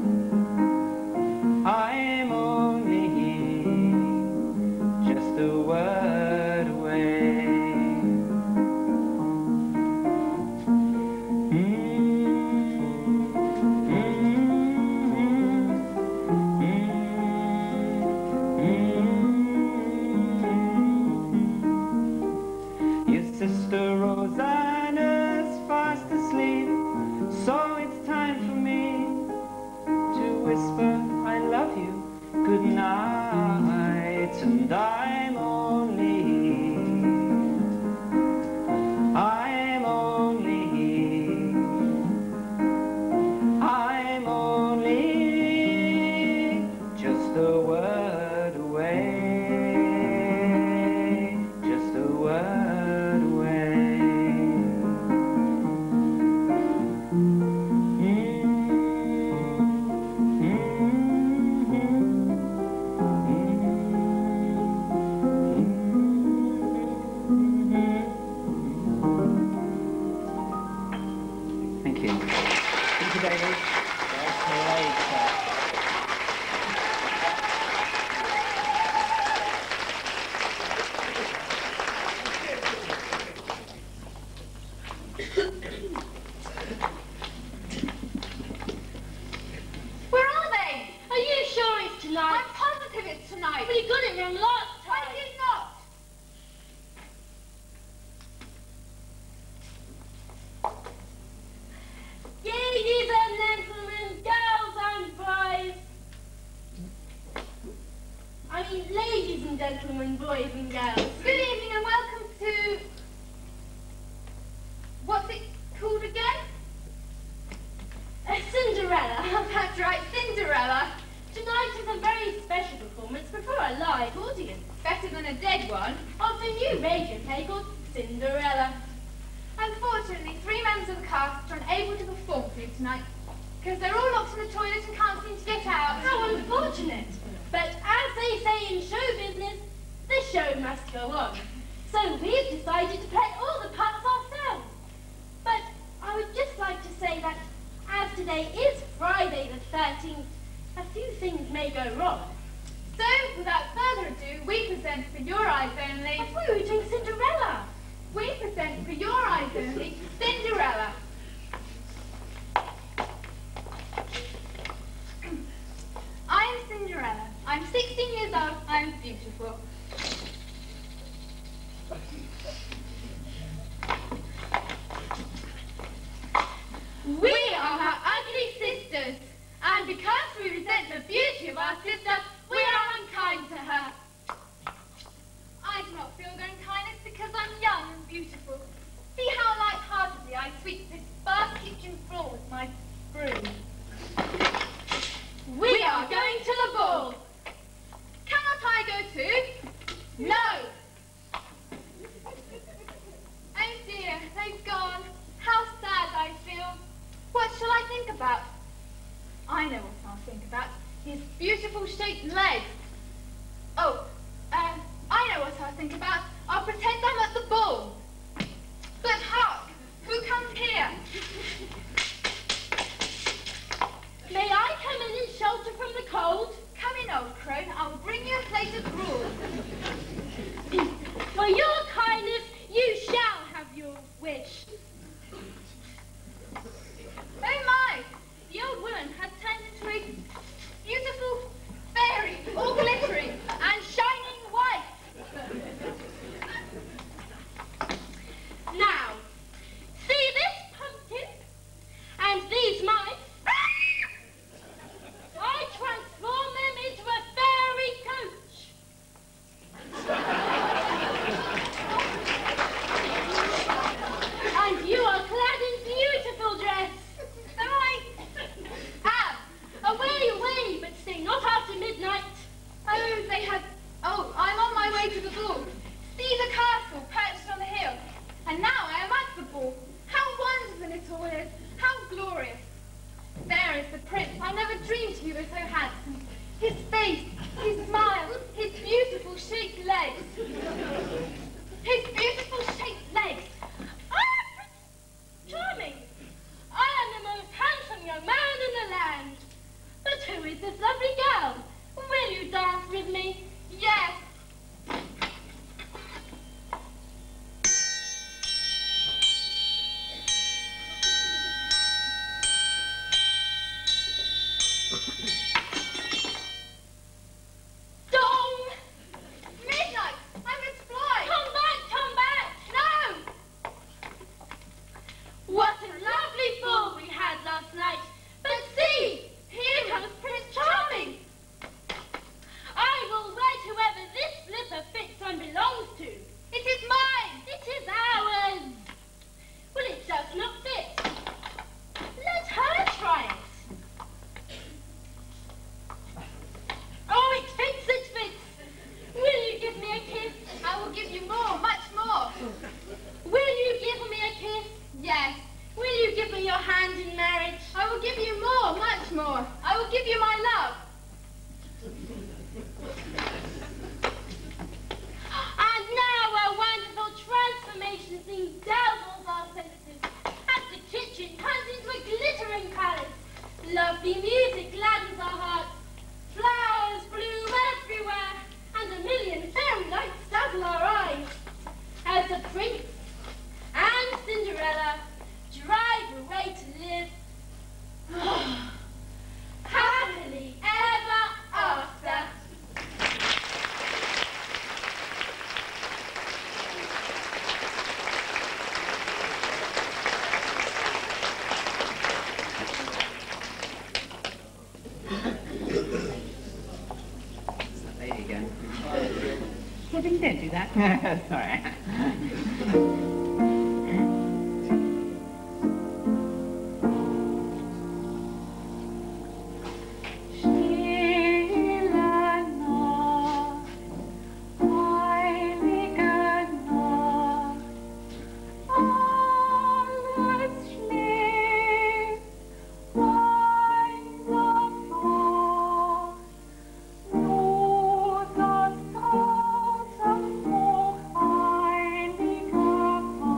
I'm only here, just a word away. Your sister Rosanna's fast asleep, so it's time for me to whisper I love you, good night, and I'm only here. I'm only here. I'm only just a word away. Just a word away. Thank you. Thank you, David. Where are they? Are you sure it's tonight? I'm positive it's tonight. Well, you got it wrong last time. I did not. Ladies and gentlemen, girls and boys. I mean, ladies and gentlemen, boys and girls. Good evening and welcome to... What's it called again? Cinderella. That's right, Cinderella. Tonight is a very special performance before a live audience. Better than a dead one. Of the new radio play called Cinderella. Unfortunately, 3 members of the cast are unable to perform for you tonight because they're all locked in the toilet and can't seem to get out. How unfortunate. But as they say in show business, the show must go on. So we've decided to play all the parts ourselves. But I would just like to say that as today is Friday the 13th, a few things may go wrong. So, without further ado, we present for your eyes only... I thought we were doing Cinderella. We present for your eyes only Cinderella. I'm Cinderella. I'm 16 years old. I'm beautiful. our sister, we are unkind to her. I do not feel unkindness because I'm young and beautiful. See how light-heartedly I sweep this vast kitchen floor with my broom. We are going to the ball. Cannot I go too? No. Oh dear, they've gone. How sad I feel. What shall I think about? I know what I'll think about. His beautiful shaped legs. Oh, I know what I'll think about. I'll pretend I'm at the ball. But hark! Who comes here? May I come in and shelter from the cold? Come in, old crone. I'll bring you a plate of gruel. For your kindness, you shall have your wish. Oh my! The old woman has turned into a beautiful fairy, all glittering and shining white. Now, see this pumpkin and these mice? I transform them into a fairy coach. And you are clad in beautiful dress. So I am. Away, but stay not after midnight. Oh, they had... Oh, I'm on my way to the ball. See the castle perched on the hill. And now I am at the ball. How wonderful it all is. How glorious. There is the prince. I never dreamed he was so handsome. His face, his smile, his beautiful shaped legs. His beautiful shaped legs. Ah, Prince Charming! I am the most handsome young man in the land. But who is this lovely girl? Will you dance with me? Yes. Dong! Midnight! I must fly! Come back! No! What a lovely ball we had last night! But see! Here comes Prince Charming! I will wed whoever this slipper fits and belongs to. It is mine! It is ours! Well, it does not fit. Let her try it. Oh, it fits. Will you give me a kiss? I will give you more, much more. Will you give me a kiss? Yes. Will you give me your hand in marriage? I will give you more, much more. I will give you my love. And now a wonderful transformation scene dazzles our senses. As the kitchen turns into a glittering palace. Lovely music gladdens our hearts. Flowers bloom everywhere. And a million fairy lights dazzle our eyes. As the prince and Cinderella drive away to live happily ever after. It's that lady again. Kevin, don't do that. Sorry. Oh,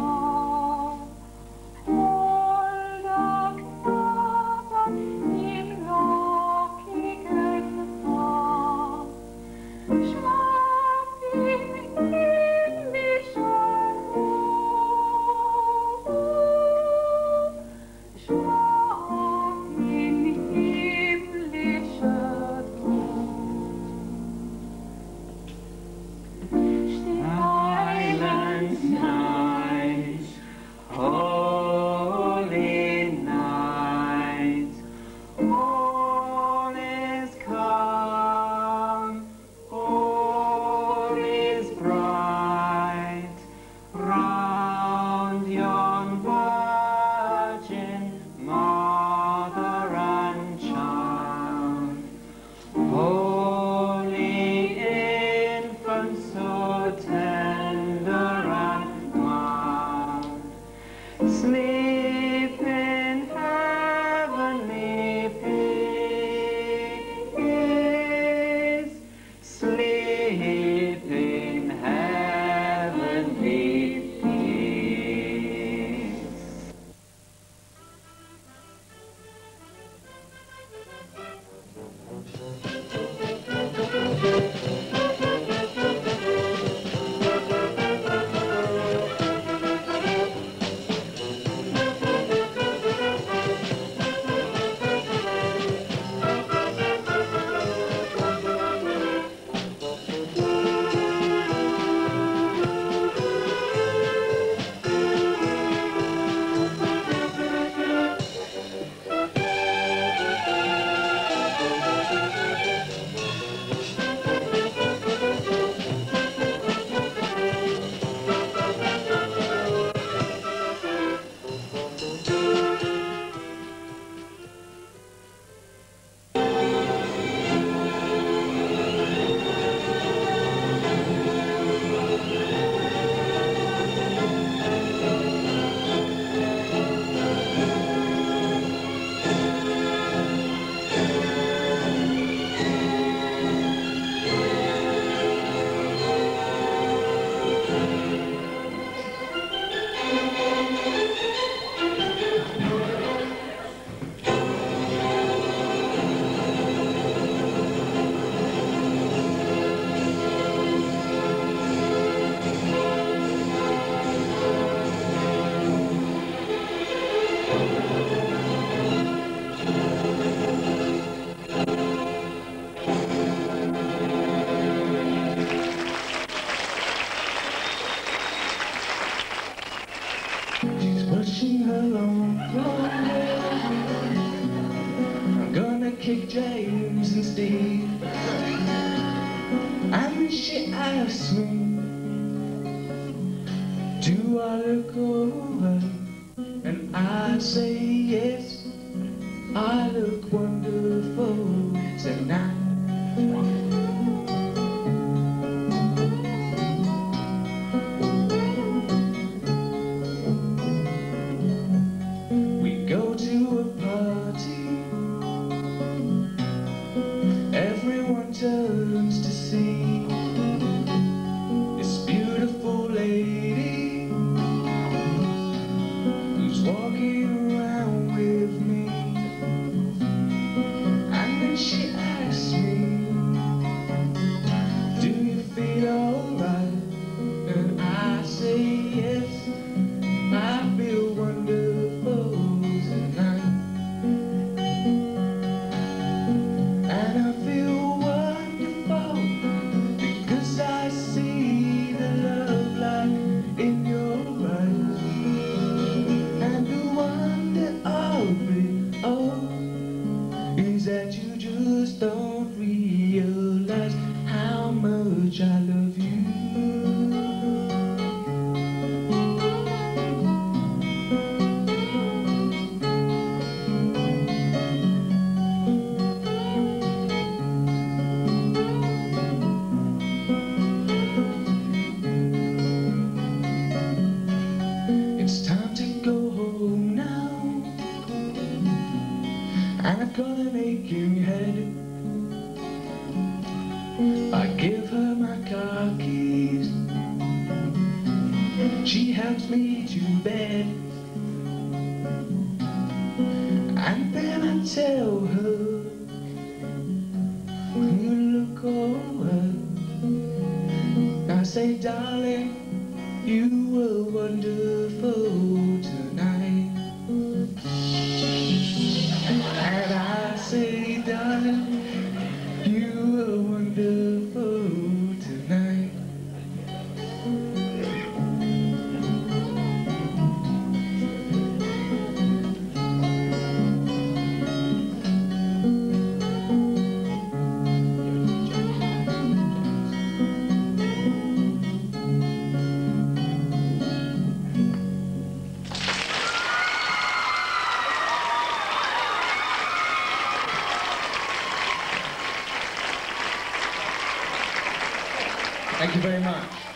along. I'm gonna kick James and Steve. And she asked me, do I look alright? And I say yes, I look wonderful tonight. We go to a party, everyone turns to see this beautiful lady who's walking around with me. And then she asks me, do you feel alright? And I say yes, I feel wonderful tonight. And I feel wonderful because I see the love light in your eyes. And the wonder of it all is that you just don't realize how much I love you. It's time to go home now, and I've got an aching head. I give her my car keys, she helps me to bed, and then I tell her, you look alright. I say, darling, you were wonderful tonight. And I say, darling, you were wonderful tonight. Thank you very much.